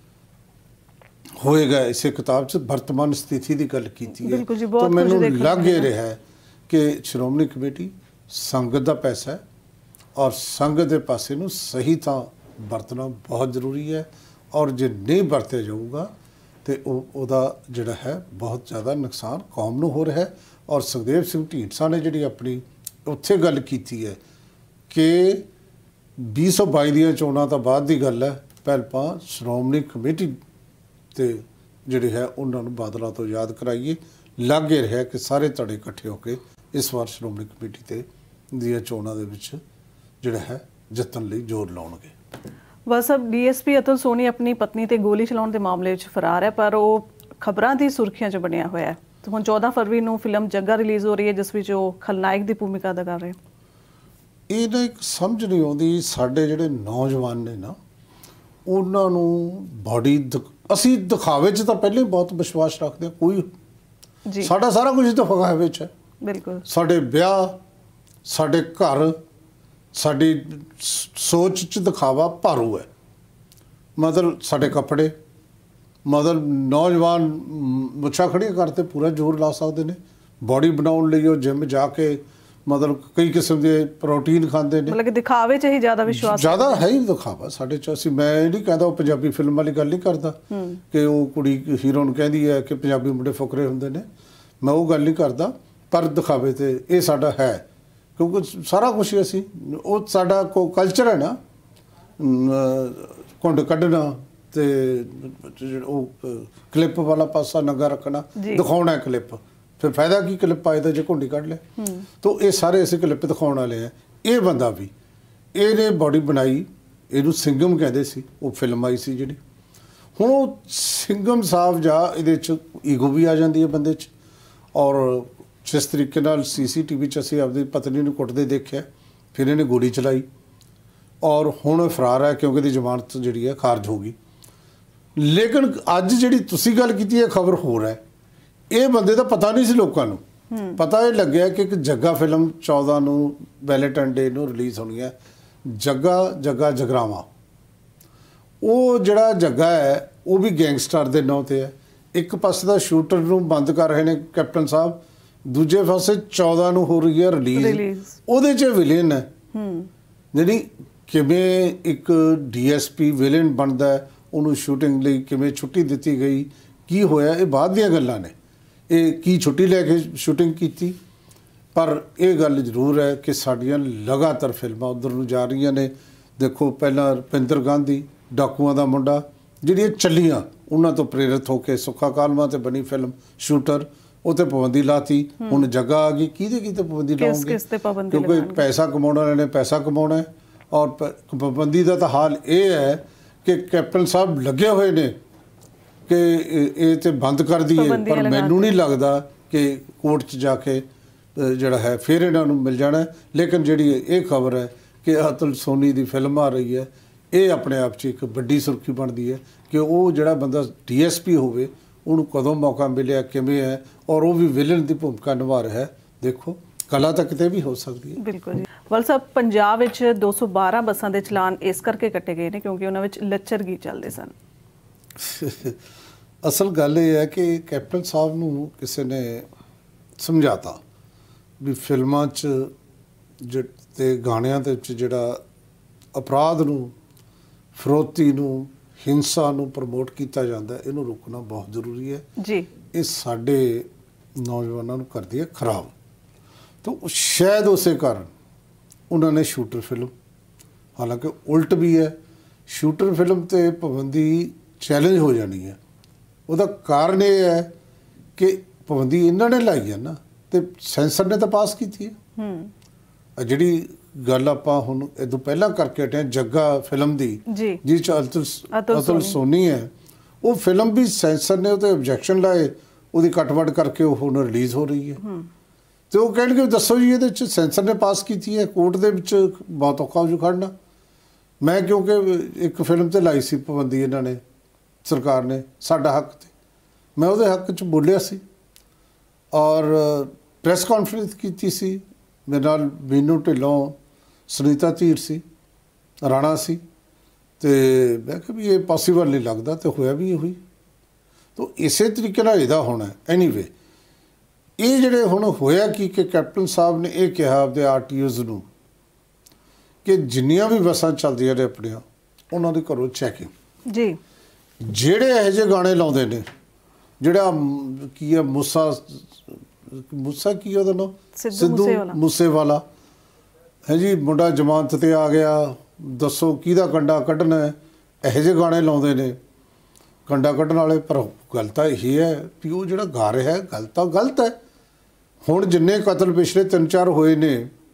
ਹੋਏਗਾ ਇਸੇ ਕਿਤਾਬ 'ਚ। ਵਰਤਮਾਨ ਸਥਿਤੀ ਦੀ ਗੱਲ ਕੀਤੀ ਹੈ, ਤਾਂ ਮੈਨੂੰ ਲੱਗ ਇਹ ਰਿਹਾ ਹੈ ਕਿ ਸ਼੍ਰੋਮਣੀ ਕਮੇਟੀ ਸੰਗਤ ਦਾ ਪੈਸਾ ਹੈ, ਔਰ ਸੰਗਤ ਦੇ ਪਾਸੇ ਨੂੰ ਸਹੀ ਤਾਂ ਵਰਤਣਾ ਬਹੁਤ ਜ਼ਰੂਰੀ ਹੈ। ਔਰ ਜੇ ਨਹੀਂ ਵਰਤਿਆ ਜਾਊਗਾ ਤੇ ਉਹਦਾ ਜਿਹੜਾ ਹੈ ਬਹੁਤ ਜ਼ਿਆਦਾ ਨੁਕਸਾਨ ਕੌਮ ਨੂੰ ਹੋ ਰਿਹਾ ਹੈ। ਔਰ ਸੁਖਦੇਵ ਸਿੰਘ ਢੀਂਡਸਾ ਨੇ ਜਿਹੜੀ ਆਪਣੀ ਉੱਥੇ ਗੱਲ ਕੀਤੀ ਹੈ ਕਿ 2022 ਦੀਆਂ ਚੋਣਾਂ ਤੋਂ ਬਾਅਦ ਦੀ ਗੱਲ ਹੈ, ਪਹਿਲਾਂ ਸ਼੍ਰੋਮਣੀ ਕਮੇਟੀ ਤੇ ਜਿਹੜੇ ਹੈ ਉਹਨਾਂ ਨੂੰ ਬਾਦਲਾਂ ਤੋਂ ਯਾਦ ਕਰਾਈਏ। ਲੱਗ ਇਹ ਰਿਹਾ ਕਿ ਸਾਰੇ ਧੜੇ ਇਕੱਠੇ ਹੋ ਕੇ ਇਸ ਵਾਰ ਸ਼੍ਰੋਮਣੀ ਕਮੇਟੀ ਤੇ ਦੀਆਂ ਚੋਣਾਂ ਦੇ ਵਿੱਚ ਜਿਹੜਾ ਹੈ ਜਿੱਤਣ ਲਈ ਜ਼ੋਰ ਲਾਉਣਗੇ। ਬਸ ਡੀਐਸਪੀ ਅਤੁਲ ਸੋਨੀ ਆਪਣੀ ਪਤਨੀ ਤੇ ਗੋਲੀ ਚਲਾਉਣ ਦੇ ਮਾਮਲੇ ਵਿੱਚ ਫਰਾਰ ਹੈ, ਪਰ ਉਹ ਖਬਰਾਂ ਦੀ ਸੁਰਖੀਆਂ 'ਚ ਬਣਿਆ ਹੋਇਆ ਹੈ। ਤੇ ਹੁਣ 14 ਫਰਵਰੀ ਨੂੰ ਫਿਲਮ ਜੱਗਾ ਰਿਲੀਜ਼ ਹੋ ਰਹੀ ਹੈ, ਜਿਸ ਵਿੱਚ ਉਹ ਖਲਨਾਇਕ ਦੀ ਭੂਮਿਕਾ ਅਦਾ ਕਰ ਰਹੇ। ਇਹ ਨਾ ਇੱਕ ਸਮਝ ਨਹੀਂ ਆਉਂਦੀ, ਸਾਡੇ ਜਿਹੜੇ ਨੌਜਵਾਨ ਨੇ ਨਾ ਉਹਨਾਂ ਨੂੰ ਅਸੀਂ ਦਿਖਾਵੇ 'ਚ ਤਾਂ ਪਹਿਲਾਂ ਹੀ ਬਹੁਤ ਵਿਸ਼ਵਾਸ ਰੱਖਦੇ ਹਾਂ। ਕੋਈ ਜੀ ਸਾਡਾ ਸਾਰਾ ਕੁਝ ਦਿਖਾਵੇ 'ਚ ਹੈ। ਬਿਲਕੁਲ ਸਾਡੇ ਵਿਆਹ, ਸਾਡੇ ਘਰ, ਸਾਡੀ ਸੋਚ 'ਚ ਦਿਖਾਵਾ ਭਾਰੂ ਹੈ। ਮਤਲਬ ਸਾਡੇ ਕੱਪੜੇ, ਮਤਲਬ ਨੌਜਵਾਨ ਮੁੱਛਾਂ ਖੜੀਆਂ ਕਰਦੇ ਪੂਰਾ ਜ਼ੋਰ ਲਾ ਸਕਦੇ ਨੇ। ਬੋਡੀ ਬਣਾਉਣ ਲਈ ਉਹ ਜਿਮ ਜਾ ਕੇ ਮਤਲਬ ਕਈ ਕਿਸਮ ਦੇ ਪ੍ਰੋਟੀਨ ਖਾਂਦੇ ਨੇ। ਮਤਲਬ ਕਿ ਦਿਖਾਵੇ 'ਚ ਹੀ ਜ਼ਿਆਦਾ ਵਿਸ਼ਵਾਸ ਜ਼ਿਆਦਾ ਹੈ ਹੀ ਦਿਖਾਵਾ ਸਾਡੇ 'ਚ। ਮੈਂ ਇਹ ਨਹੀਂ ਕਹਿੰਦਾ ਉਹ ਪੰਜਾਬੀ ਫਿਲਮ ਵਾਲੀ ਗੱਲ ਨਹੀਂ ਕਰਦਾ ਕਿ ਉਹ ਕੁੜੀ ਹੀਰੋ ਨੂੰ ਕਹਿੰਦੀ ਹੈ ਕਿ ਪੰਜਾਬੀ ਮੁੰਡੇ ਫੁਕਰੇ ਹੁੰਦੇ ਨੇ, ਮੈਂ ਉਹ ਗੱਲ ਨਹੀਂ ਕਰਦਾ। ਪਰ ਦਿਖਾਵੇ ਤੇ ਇਹ ਸਾਡਾ ਹੈ, ਕਿਉਂਕਿ ਸਾਰਾ ਕੁਛ ਅਸੀਂ ਉਹ ਸਾਡਾ ਕਲਚਰ ਹੈ ਨਾ, ਘੁੰਡ ਕੱਢਣਾ ਤੇ ਉਹ ਕਲਿੱਪ ਵਾਲਾ ਪਾਸਾ ਨੰਗਾ ਰੱਖਣਾ, ਦਿਖਾਉਣਾ ਕਲਿੱਪ। ਫਿਰ ਫਾਇਦਾ ਕੀ ਕਲਿੱਪ ਆਏ ਤਾਂ ਜੇ ਘੁੰਡੀ ਕੱਢ ਲਿਆ। ਤਾਂ ਇਹ ਸਾਰੇ ਅਸੀਂ ਕਲਿੱਪ ਦਿਖਾਉਣ ਵਾਲੇ ਆ। ਇਹ ਬੰਦਾ ਵੀ ਇਹਨੇ ਬੋਡੀ ਬਣਾਈ, ਇਹਨੂੰ ਸਿੰਘਮ ਕਹਿੰਦੇ ਸੀ, ਉਹ ਫਿਲਮ ਆਈ ਸੀ ਜਿਹੜੀ। ਹੁਣ ਉਹ ਸਿੰਘਮ ਸਾਹਿਬ ਜਾਂ ਇਹਦੇ 'ਚ ਈਗੋ ਵੀ ਆ ਜਾਂਦੀ ਹੈ ਬੰਦੇ 'ਚ। ਔਰ ਜਿਸ ਤਰੀਕੇ ਨਾਲ CCTV 'ਚ ਅਸੀਂ ਆਪਣੀ ਪਤਨੀ ਨੂੰ ਕੁੱਟਦੇ ਦੇਖਿਆ, ਫਿਰ ਇਹਨੇ ਗੋਲੀ ਚਲਾਈ ਔਰ ਹੁਣ ਫਰਾਰ ਹੈ ਕਿਉਂਕਿ ਇਹਦੀ ਜ਼ਮਾਨਤ ਜਿਹੜੀ ਹੈ ਖਾਰਜ ਹੋ ਗਈ। ਲੇਕਿਨ ਅੱਜ ਜਿਹੜੀ ਤੁਸੀਂ ਗੱਲ ਕੀਤੀ ਹੈ ਖਬਰ ਹੋਰ ਹੈ। ਇਹ ਬੰਦੇ ਦਾ ਪਤਾ ਨਹੀਂ ਸੀ ਲੋਕਾਂ ਨੂੰ। ਪਤਾ ਇਹ ਲੱਗਿਆ ਕਿ ਇੱਕ ਜੱਗਾ ਫਿਲਮ 14 ਨੂੰ ਵੈਲੈਂਟਾਈਨ ਡੇ ਨੂੰ ਰਿਲੀਜ਼ ਹੋਣੀ ਹੈ। ਜੱਗਾ ਜਗਰਾਵਾਂ, ਉਹ ਜਿਹੜਾ ਜੱਗਾ ਹੈ ਉਹ ਵੀ ਗੈਂਗਸਟਰ ਦੇ ਨਾਂ 'ਤੇ ਹੈ। ਇੱਕ ਪਾਸੇ ਦਾ ਸ਼ੂਟਰ ਨੂੰ ਬੰਦ ਕਰ ਰਹੇ ਨੇ ਕੈਪਟਨ ਸਾਹਿਬ, ਦੂਜੇ ਪਾਸੇ 14 ਨੂੰ ਹੋ ਰਹੀ ਹੈ ਰਿਲੀਜ਼। ਉਹਦੇ 'ਚ ਵਿਲੇਨ ਹੈ। ਜਿਹੜੀ ਕਿਵੇਂ ਇੱਕ DSP ਵਿਲੇਨ ਬਣਦਾ, ਉਹਨੂੰ ਸ਼ੂਟਿੰਗ ਲਈ ਕਿਵੇਂ ਛੁੱਟੀ ਦਿੱਤੀ ਗਈ, ਕੀ ਹੋਇਆ, ਇਹ ਬਾਅਦ ਦੀਆਂ ਗੱਲਾਂ ਨੇ। ਇਹ ਕੀ ਛੁੱਟੀ ਲੈ ਕੇ ਸ਼ੂਟਿੰਗ ਕੀਤੀ। ਪਰ ਇਹ ਗੱਲ ਜ਼ਰੂਰ ਹੈ ਕਿ ਸਾਡੀਆਂ ਲਗਾਤਾਰ ਫਿਲਮਾਂ ਉੱਧਰ ਨੂੰ ਜਾ ਰਹੀਆਂ ਨੇ। ਦੇਖੋ ਪਹਿਲਾਂ ਰੁਪਿੰਦਰ ਗਾਂਧੀ ਡਾਕੂਆਂ ਦਾ ਮੁੰਡਾ, ਜਿਹੜੀਆਂ ਚੱਲੀਆਂ ਉਹਨਾਂ ਤੋਂ ਪ੍ਰੇਰਿਤ ਹੋ ਕੇ ਸੁੱਖਾ ਕਾਲਮਾ ਤੇ ਬਣੀ ਫਿਲਮ ਸ਼ੂਟਰ, ਉਹ 'ਤੇ ਪਾਬੰਦੀ ਲਾਤੀ। ਹੁਣ ਜੱਗਾ ਆ ਗਈ, ਕਿਹਦੇ ਪਾਬੰਦੀ ਲਾਉਂਗੇ? ਕਿਉਂਕਿ ਪੈਸਾ ਕਮਾਉਣ ਵਾਲਿਆਂ ਨੇ ਪੈਸਾ ਕਮਾਉਣਾ ਹੈ। ਔਰ ਪਾਬੰਦੀ ਦਾ ਤਾਂ ਹਾਲ ਇਹ ਹੈ ਕਿ ਕੈਪਟਨ ਸਾਹਿਬ ਲੱਗੇ ਹੋਏ ਨੇ ਕਿ ਇਹ ਤੇ ਬੰਦ ਕਰ ਦਈਏ, ਪਰ ਮੈਨੂੰ ਨਹੀਂ ਲੱਗਦਾ ਕਿ ਕੋਰਟ 'ਚ ਜਾ ਕੇ ਜਿਹੜਾ ਹੈ ਫਿਰ ਇਹਨਾਂ ਨੂੰ ਮਿਲ ਜਾਣਾ। ਲੇਕਿਨ ਜਿਹੜੀ ਇਹ ਖਬਰ ਹੈ ਕਿ ਅਤੁਲ ਸੋਨੀ ਦੀ ਫਿਲਮ ਆ ਰਹੀ ਹੈ, ਇਹ ਆਪਣੇ ਆਪ 'ਚ ਇੱਕ ਵੱਡੀ ਸੁਰਖੀ ਬਣਦੀ ਹੈ ਕਿ ਉਹ ਜਿਹੜਾ ਬੰਦਾ DSP ਹੋਵੇ ਉਹਨੂੰ ਕਦੋਂ ਮੌਕਾ ਮਿਲਿਆ, ਕਿਵੇਂ ਹੈ, ਔਰ ਉਹ ਵੀ ਵਿਲਨ ਦੀ ਭੂਮਿਕਾ ਨਿਭਾ ਰਿਹਾ ਹੈ। ਦੇਖੋ ਕਲਾ ਤਾਂ ਕਿਤੇ ਵੀ ਹੋ ਸਕਦੀ ਹੈ। ਬਿਲਕੁਲ ਜੀ। ਵਲ ਸਾਹਿਬ, ਪੰਜਾਬ ਵਿੱਚ 212 ਬੱਸਾਂ ਦੇ ਚਲਾਨ ਇਸ ਕਰਕੇ ਕੱਟੇ ਗਏ ਨੇ ਕਿਉਂਕਿ ਉਹਨਾਂ ਵਿੱਚ ਲੱਚਰ ਗੀਤ ਚੱਲਦੇ ਸਨ। ਅਸਲ ਗੱਲ ਇਹ ਹੈ ਕਿ ਕੈਪਟਨ ਸਾਹਿਬ ਨੂੰ ਕਿਸੇ ਨੇ ਸਮਝਾਤਾ ਵੀ ਫਿਲਮਾਂ 'ਚ ਤੇ ਗਾਣਿਆਂ ਦੇ ਵਿੱਚ ਜਿਹੜਾ ਅਪਰਾਧ ਨੂੰ, ਫਰੋਤੀ ਨੂੰ, ਹਿੰਸਾ ਨੂੰ ਪ੍ਰਮੋਟ ਕੀਤਾ ਜਾਂਦਾ, ਇਹਨੂੰ ਰੋਕਣਾ ਬਹੁਤ ਜ਼ਰੂਰੀ ਹੈ ਜੀ। ਇਹ ਸਾਡੇ ਨੌਜਵਾਨਾਂ ਨੂੰ ਕਰਦੀ ਹੈ ਖਰਾਬ। ਤਾਂ ਸ਼ਾਇਦ ਉਸੇ ਕਾਰਨ ਉਹਨਾਂ ਨੇ ਸ਼ੂਟਰ ਫਿਲਮ, ਹਾਲਾਂਕਿ ਉਲਟ ਵੀ ਹੈ, ਸ਼ੂਟਰ ਫਿਲਮ 'ਤੇ ਪਾਬੰਦੀ ਚੈਲੰਜ ਹੋ ਜਾਣੀ ਹੈ। ਉਹਦਾ ਕਾਰਨ ਇਹ ਹੈ ਕਿ ਪਾਬੰਦੀ ਇਹਨਾਂ ਨੇ ਲਾਈ ਹੈ ਨਾ, ਤੇ ਸੈਂਸਰ ਨੇ ਤਾਂ ਪਾਸ ਕੀਤੀ ਹੈ। ਜਿਹੜੀ ਗੱਲ ਆਪਾਂ ਹੁਣ ਇਹ ਤੋਂ ਪਹਿਲਾਂ ਕਰਕੇ ਹਟੇ ਜੱਗਾ ਫਿਲਮ ਦੀ, ਜਿਸ 'ਚ ਅਤੁਲ ਸੋਨੀ ਹੈ, ਉਹ ਫਿਲਮ ਵੀ ਸੈਂਸਰ ਨੇ ਉਹਤੇ ਆਬਜੈਕਸ਼ਨ ਲਾਏ, ਉਹਦੀ ਕੱਟ-ਵੱਢ ਕਰਕੇ ਉਹ ਹੁਣ ਰਿਲੀਜ਼ ਹੋ ਰਹੀ ਹੈ। ਤੇ ਉਹ ਕਹਿਣਗੇ ਦੱਸੋ ਜੀ ਇਹਦੇ 'ਚ ਸੈਂਸਰ ਨੇ ਪਾਸ ਕੀਤੀ ਹੈ, ਕੋਰਟ ਦੇ ਵਿੱਚ ਬਹੁਤ ਔਖਾ ਹੋ ਜੂ ਖੜਨਾ। ਮੈਂ ਕਿਉਂਕਿ ਇੱਕ ਫਿਲਮ 'ਤੇ ਲਾਈ ਸੀ ਪਾਬੰਦੀ ਇਹਨਾਂ ਨੇ, ਸਰਕਾਰ ਨੇ, ਸਾਡਾ ਹੱਕ 'ਤੇ, ਮੈਂ ਉਹਦੇ ਹੱਕ 'ਚ ਬੋਲਿਆ ਸੀ ਔਰ ਪ੍ਰੈਸ ਕਾਨਫਰੰਸ ਕੀਤੀ ਸੀ। ਮੇਰੇ ਨਾਲ ਬੀਨੂ ਢਿੱਲੋਂ, ਸੁਨੀਤਾ ਧੀਰ ਸੀ, ਰਾਣਾ ਸੀ, ਤੇ ਮੈਂ ਕਿਹਾ ਵੀ ਇਹ ਪੋਸੀਬਲ ਨਹੀਂ ਲੱਗਦਾ, ਤੇ ਹੋਇਆ ਵੀ ਹੋਈ। ਤਾਂ ਇਸੇ ਤਰੀਕੇ ਨਾਲ ਇਹਦਾ ਹੋਣਾ। ਐਨੀਵੇ ਇਹ ਜਿਹੜੇ ਹੁਣ ਹੋਇਆ ਕਿ ਕੈਪਟਨ ਸਾਹਿਬ ਨੇ ਇਹ ਕਿਹਾ ਆਪਦੇ RTOs ਨੂੰ ਕਿ ਜਿੰਨੀਆਂ ਵੀ ਬੱਸਾਂ ਚੱਲਦੀਆਂ ਨੇ ਆਪਣੀਆਂ, ਉਹਨਾਂ ਦੇ ਘਰੋਂ ਚੈਕਿੰਗ। ਜੀ ਜਿਹੜੇ ਇਹੋ ਜਿਹੇ ਗਾਣੇ ਲਾਉਂਦੇ ਨੇ ਜਿਹੜਾ ਕੀ ਹੈ ਮੂਸਾ ਕੀ ਉਹਦਾ ਨਾਮ ਸਿੱਧੂ ਮੂਸੇਵਾਲਾ ਹੈ ਜੀ, ਮੁੰਡਾ ਜ਼ਮਾਨਤ ਤੇ ਆ ਗਿਆ, ਦੱਸੋ ਕਿਹਦਾ ਕੰਡਾ ਕੱਢਣਾ ਹੈ, ਇਹੋ ਜਿਹੇ ਗਾਣੇ ਲਾਉਂਦੇ ਨੇ ਕੰਡਾ ਕੱਢਣ ਵਾਲੇ। ਪਰ ਗੱਲ ਤਾਂ ਇਹ ਹੈ ਵੀ ਉਹ ਜਿਹੜਾ ਗਾ ਰਿਹਾ ਹੈ ਗੱਲ ਤਾਂ ਗਲਤ ਹੈ। ਹੁਣ ਜਿੰਨੇ ਕਤਲ ਪਿਛਲੇ 3-4 ਹੋਏ ਨੇ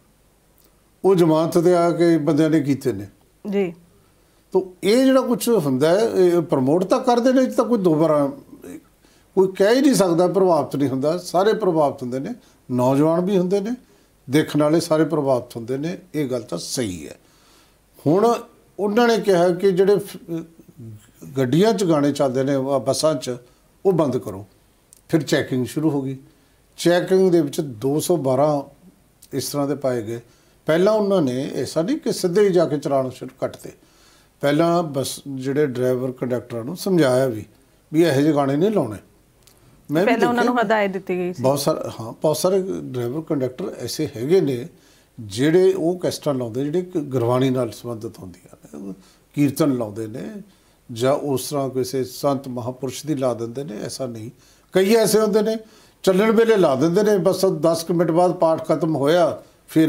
ਉਹ ਜ਼ਮਾਨਤ ਤੇ ਆ ਕੇ ਬੰਦਿਆਂ ਨੇ ਕੀਤੇ ਨੇ ਜੀ। ਤਾਂ ਇਹ ਜਿਹੜਾ ਕੁਝ ਹੁੰਦਾ ਹੈ ਇਹ ਪ੍ਰਮੋਟ ਤਾਂ ਕਰਦੇ ਨੇ, ਤਾਂ ਕੋਈ ਦੁਬਾਰਾ ਕੋਈ ਕਹਿ ਹੀ ਨਹੀਂ ਸਕਦਾ ਪ੍ਰਭਾਵਿਤ ਨਹੀਂ ਹੁੰਦਾ। ਸਾਰੇ ਪ੍ਰਭਾਵਿਤ ਹੁੰਦੇ ਨੇ, ਨੌਜਵਾਨ ਵੀ ਹੁੰਦੇ ਨੇ, ਦੇਖਣ ਵਾਲੇ ਸਾਰੇ ਪ੍ਰਭਾਵਿਤ ਹੁੰਦੇ ਨੇ। ਇਹ ਗੱਲ ਤਾਂ ਸਹੀ ਹੈ। ਹੁਣ ਉਹਨਾਂ ਨੇ ਕਿਹਾ ਕਿ ਜਿਹੜੇ ਗੱਡੀਆਂ 'ਚ ਗਾਣੇ ਚੱਲਦੇ ਨੇ ਬੱਸਾਂ 'ਚ ਉਹ ਬੰਦ ਕਰੋ। ਫਿਰ ਚੈਕਿੰਗ ਸ਼ੁਰੂ ਹੋ ਗਈ। ਚੈਕਿੰਗ ਦੇ ਵਿੱਚ 212 ਇਸ ਤਰ੍ਹਾਂ ਦੇ ਪਾਏ ਗਏ। ਪਹਿਲਾਂ ਉਹਨਾਂ ਨੇ ਐਸਾ ਨਹੀਂ ਕਿ ਸਿੱਧੇ ਹੀ ਜਾ ਕੇ ਚਲਾਉਣ ਸ਼ੁਰੂ ਕੱਟਦੇ, ਪਹਿਲਾਂ ਬਸ ਜਿਹੜੇ ਡਰਾਈਵਰ ਕੰਡਕਟਰਾਂ ਨੂੰ ਸਮਝਾਇਆ ਵੀ ਇਹੋ ਜਿਹੇ ਗਾਣੇ ਨਹੀਂ ਲਾਉਣੇ। ਮੈਂ ਪਹਿਲਾਂ ਉਹਨਾਂ ਨੂੰ ਹਦਾਇਤ ਦਿੱਤੀ ਗਈ ਸੀ। ਬਹੁਤ ਸਾਰੇ ਡਰਾਈਵਰ ਕੰਡਕਟਰ ਐਸੇ ਹੈਗੇ ਨੇ ਜਿਹੜੇ ਉਹ ਕੈਸਟਾਂ ਲਾਉਂਦੇ ਜਿਹੜੇ ਗੁਰਬਾਣੀ ਨਾਲ ਸੰਬੰਧਿਤ ਹੁੰਦੀਆਂ ਨੇ, ਕੀਰਤਨ ਲਾਉਂਦੇ ਨੇ ਜਾਂ ਉਸ ਤਰ੍ਹਾਂ ਕਿਸੇ ਸੰਤ ਮਹਾਂਪੁਰਸ਼ ਦੀ ਲਾ ਦਿੰਦੇ ਨੇ। ਐਸਾ ਨਹੀਂ, ਕਈ ਐਸੇ ਹੁੰਦੇ ਨੇ ਚੱਲਣ ਵੇਲੇ ਲਾ ਦਿੰਦੇ ਨੇ, ਬਸ 10 ਮਿੰਟ ਬਾਅਦ ਪਾਠ ਖਤਮ ਹੋਇਆ ਫਿਰ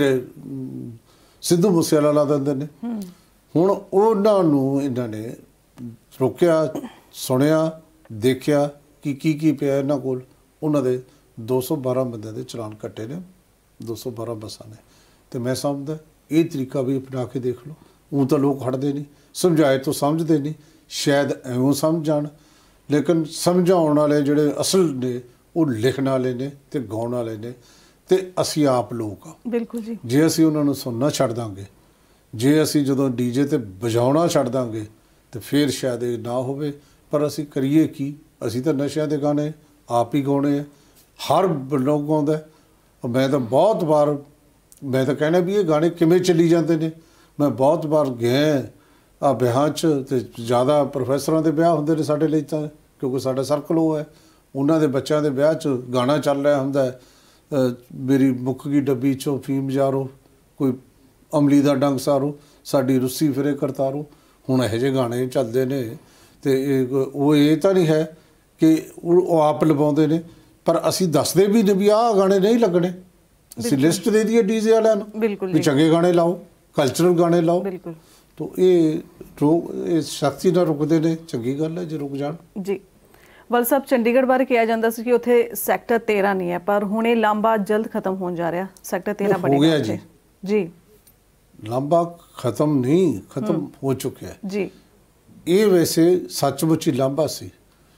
ਸਿੱਧੂ ਮੂਸੇਵਾਲਾ ਲਾ ਦਿੰਦੇ ਨੇ। ਹੁਣ ਉਹਨਾਂ ਨੂੰ ਇਹਨਾਂ ਨੇ ਰੋਕਿਆ, ਸੁਣਿਆ, ਦੇਖਿਆ ਕਿ ਕੀ ਪਿਆ ਇਹਨਾਂ ਕੋਲ। ਉਹਨਾਂ ਦੇ 212 ਬੰਦਿਆਂ ਦੇ ਚਲਾਨ ਕੱਟੇ ਨੇ, 212 ਬੱਸਾਂ ਨੇ। ਅਤੇ ਮੈਂ ਸਮਝਦਾ ਇਹ ਤਰੀਕਾ ਵੀ ਅਪਣਾ ਕੇ ਦੇਖ ਲਓ। ਉਹ ਤਾਂ ਲੋਕ ਹਟਦੇ ਨਹੀਂ, ਸਮਝਾਏ ਤੋਂ ਸਮਝਦੇ ਨਹੀਂ, ਸ਼ਾਇਦ ਐਵੇਂ ਸਮਝ ਜਾਣ। ਲੇਕਿਨ ਸਮਝਾਉਣ ਵਾਲੇ ਜਿਹੜੇ ਅਸਲ ਨੇ ਉਹ ਲਿਖਣ ਵਾਲੇ ਨੇ ਅਤੇ ਗਾਉਣ ਵਾਲੇ ਨੇ, ਅਤੇ ਅਸੀਂ ਆਪ ਲੋਕ ਆ। ਬਿਲਕੁਲ ਜੀ। ਜੇ ਅਸੀਂ ਉਹਨਾਂ ਨੂੰ ਸੁਣਨਾ ਛੱਡ ਦਾਂਗੇ, ਜੇ ਅਸੀਂ ਜਦੋਂ ਡੀਜੇ 'ਤੇ ਵਜਾਉਣਾ ਛੱਡ ਦਾਂਗੇ ਤਾਂ ਫਿਰ ਸ਼ਾਇਦ ਇਹ ਨਾ ਹੋਵੇ। ਪਰ ਅਸੀਂ ਕਰੀਏ ਕੀ? ਅਸੀਂ ਤਾਂ ਨਸ਼ਿਆਂ ਦੇ ਗਾਣੇ ਆਪ ਹੀ ਗਾਉਣੇ ਆ। ਹਰ ਲੋਕ ਗਾਉਂਦਾ। ਮੈਂ ਤਾਂ ਬਹੁਤ ਵਾਰ ਮੈਂ ਤਾਂ ਕਹਿਣਾ ਵੀ ਇਹ ਗਾਣੇ ਕਿਵੇਂ ਚੱਲੀ ਜਾਂਦੇ ਨੇ। ਮੈਂ ਬਹੁਤ ਵਾਰ ਗਿਆ ਆ ਵਿਆਹਾਂ 'ਚ, ਅਤੇ ਜ਼ਿਆਦਾ ਪ੍ਰੋਫੈਸਰਾਂ ਦੇ ਵਿਆਹ ਹੁੰਦੇ ਨੇ ਸਾਡੇ ਲਈ ਤਾਂ, ਕਿਉਂਕਿ ਸਾਡਾ ਸਰਕਲ ਉਹ ਹੈ। ਉਹਨਾਂ ਦੇ ਬੱਚਿਆਂ ਦੇ ਵਿਆਹ 'ਚ ਗਾਣਾ ਚੱਲ ਰਿਹਾ ਹੁੰਦਾ, ਮੇਰੀ ਮੁੱਕ ਗਈ ਡੱਬੀ 'ਚੋਂ ਫੀਮ ਯਾਰੋ, ਕੋਈ ਅਮਲੀ ਦਾ ਡੰਗ ਸਾਰੋ, ਸਾਡੀ ਰੁੱਸੀ ਫਿਰੇ ਕਰਤਾਰੋ। ਹੁਣ ਇਹੋ ਜਿਹੇ ਗਾਣੇ ਚੱਲਦੇ ਨੇ। ਅਤੇ ਉਹ ਇਹ ਤਾਂ ਨਹੀਂ ਹੈ ਕਿ ਉਹ ਆਪ ਲਵਾਉਂਦੇ ਨੇ, ਪਰ ਅਸੀਂ ਦੱਸਦੇ ਵੀ ਨੇ ਵੀ ਆਹ ਗਾਣੇ ਨਹੀਂ ਲੱਗਣੇ। ਅਸੀਂ ਲਿਸਟ ਦੇ ਦਈਏ ਡੀਜੇ ਵਾਲਿਆਂ ਨੂੰ ਵੀ ਚੰਗੇ ਗਾਣੇ ਲਾਓ, ਕਲਚਰਲ ਗਾਣੇ ਲਾਓ। ਤਾਂ ਇਹ ਸ਼ਕਤੀ ਨਾਲ ਰੁਕਦੇ ਨੇ। ਚੰਗੀ ਗੱਲ ਹੈ ਜੇ ਰੁਕ ਜਾਣ। ਜੀ। ਵੱਲ ਸਾਹਿਬ, ਚੰਡੀਗੜ੍ਹ ਬਾਰੇ ਕਿਹਾ ਜਾਂਦਾ ਸੀ ਕਿ ਉੱਥੇ ਸੈਕਟਰ 13 ਨਹੀਂ ਹੈ, ਪਰ ਹੁਣ ਇਹ ਲਾਂਬਾ ਜਲਦ ਖਤਮ ਹੋਣ ਜਾ ਰਿਹਾ। ਸੈਕਟਰ 13 ਹੋ ਗਿਆ ਜੀ। ਜੀ, ਲਾਂਬਾ ਖਤਮ ਨਹੀਂ, ਖਤਮ ਹੋ ਚੁੱਕਿਆ ਜੀ। ਇਹ ਵੈਸੇ ਸੱਚਮੁੱਚ ਹੀ ਲਾਂਬਾ ਸੀ,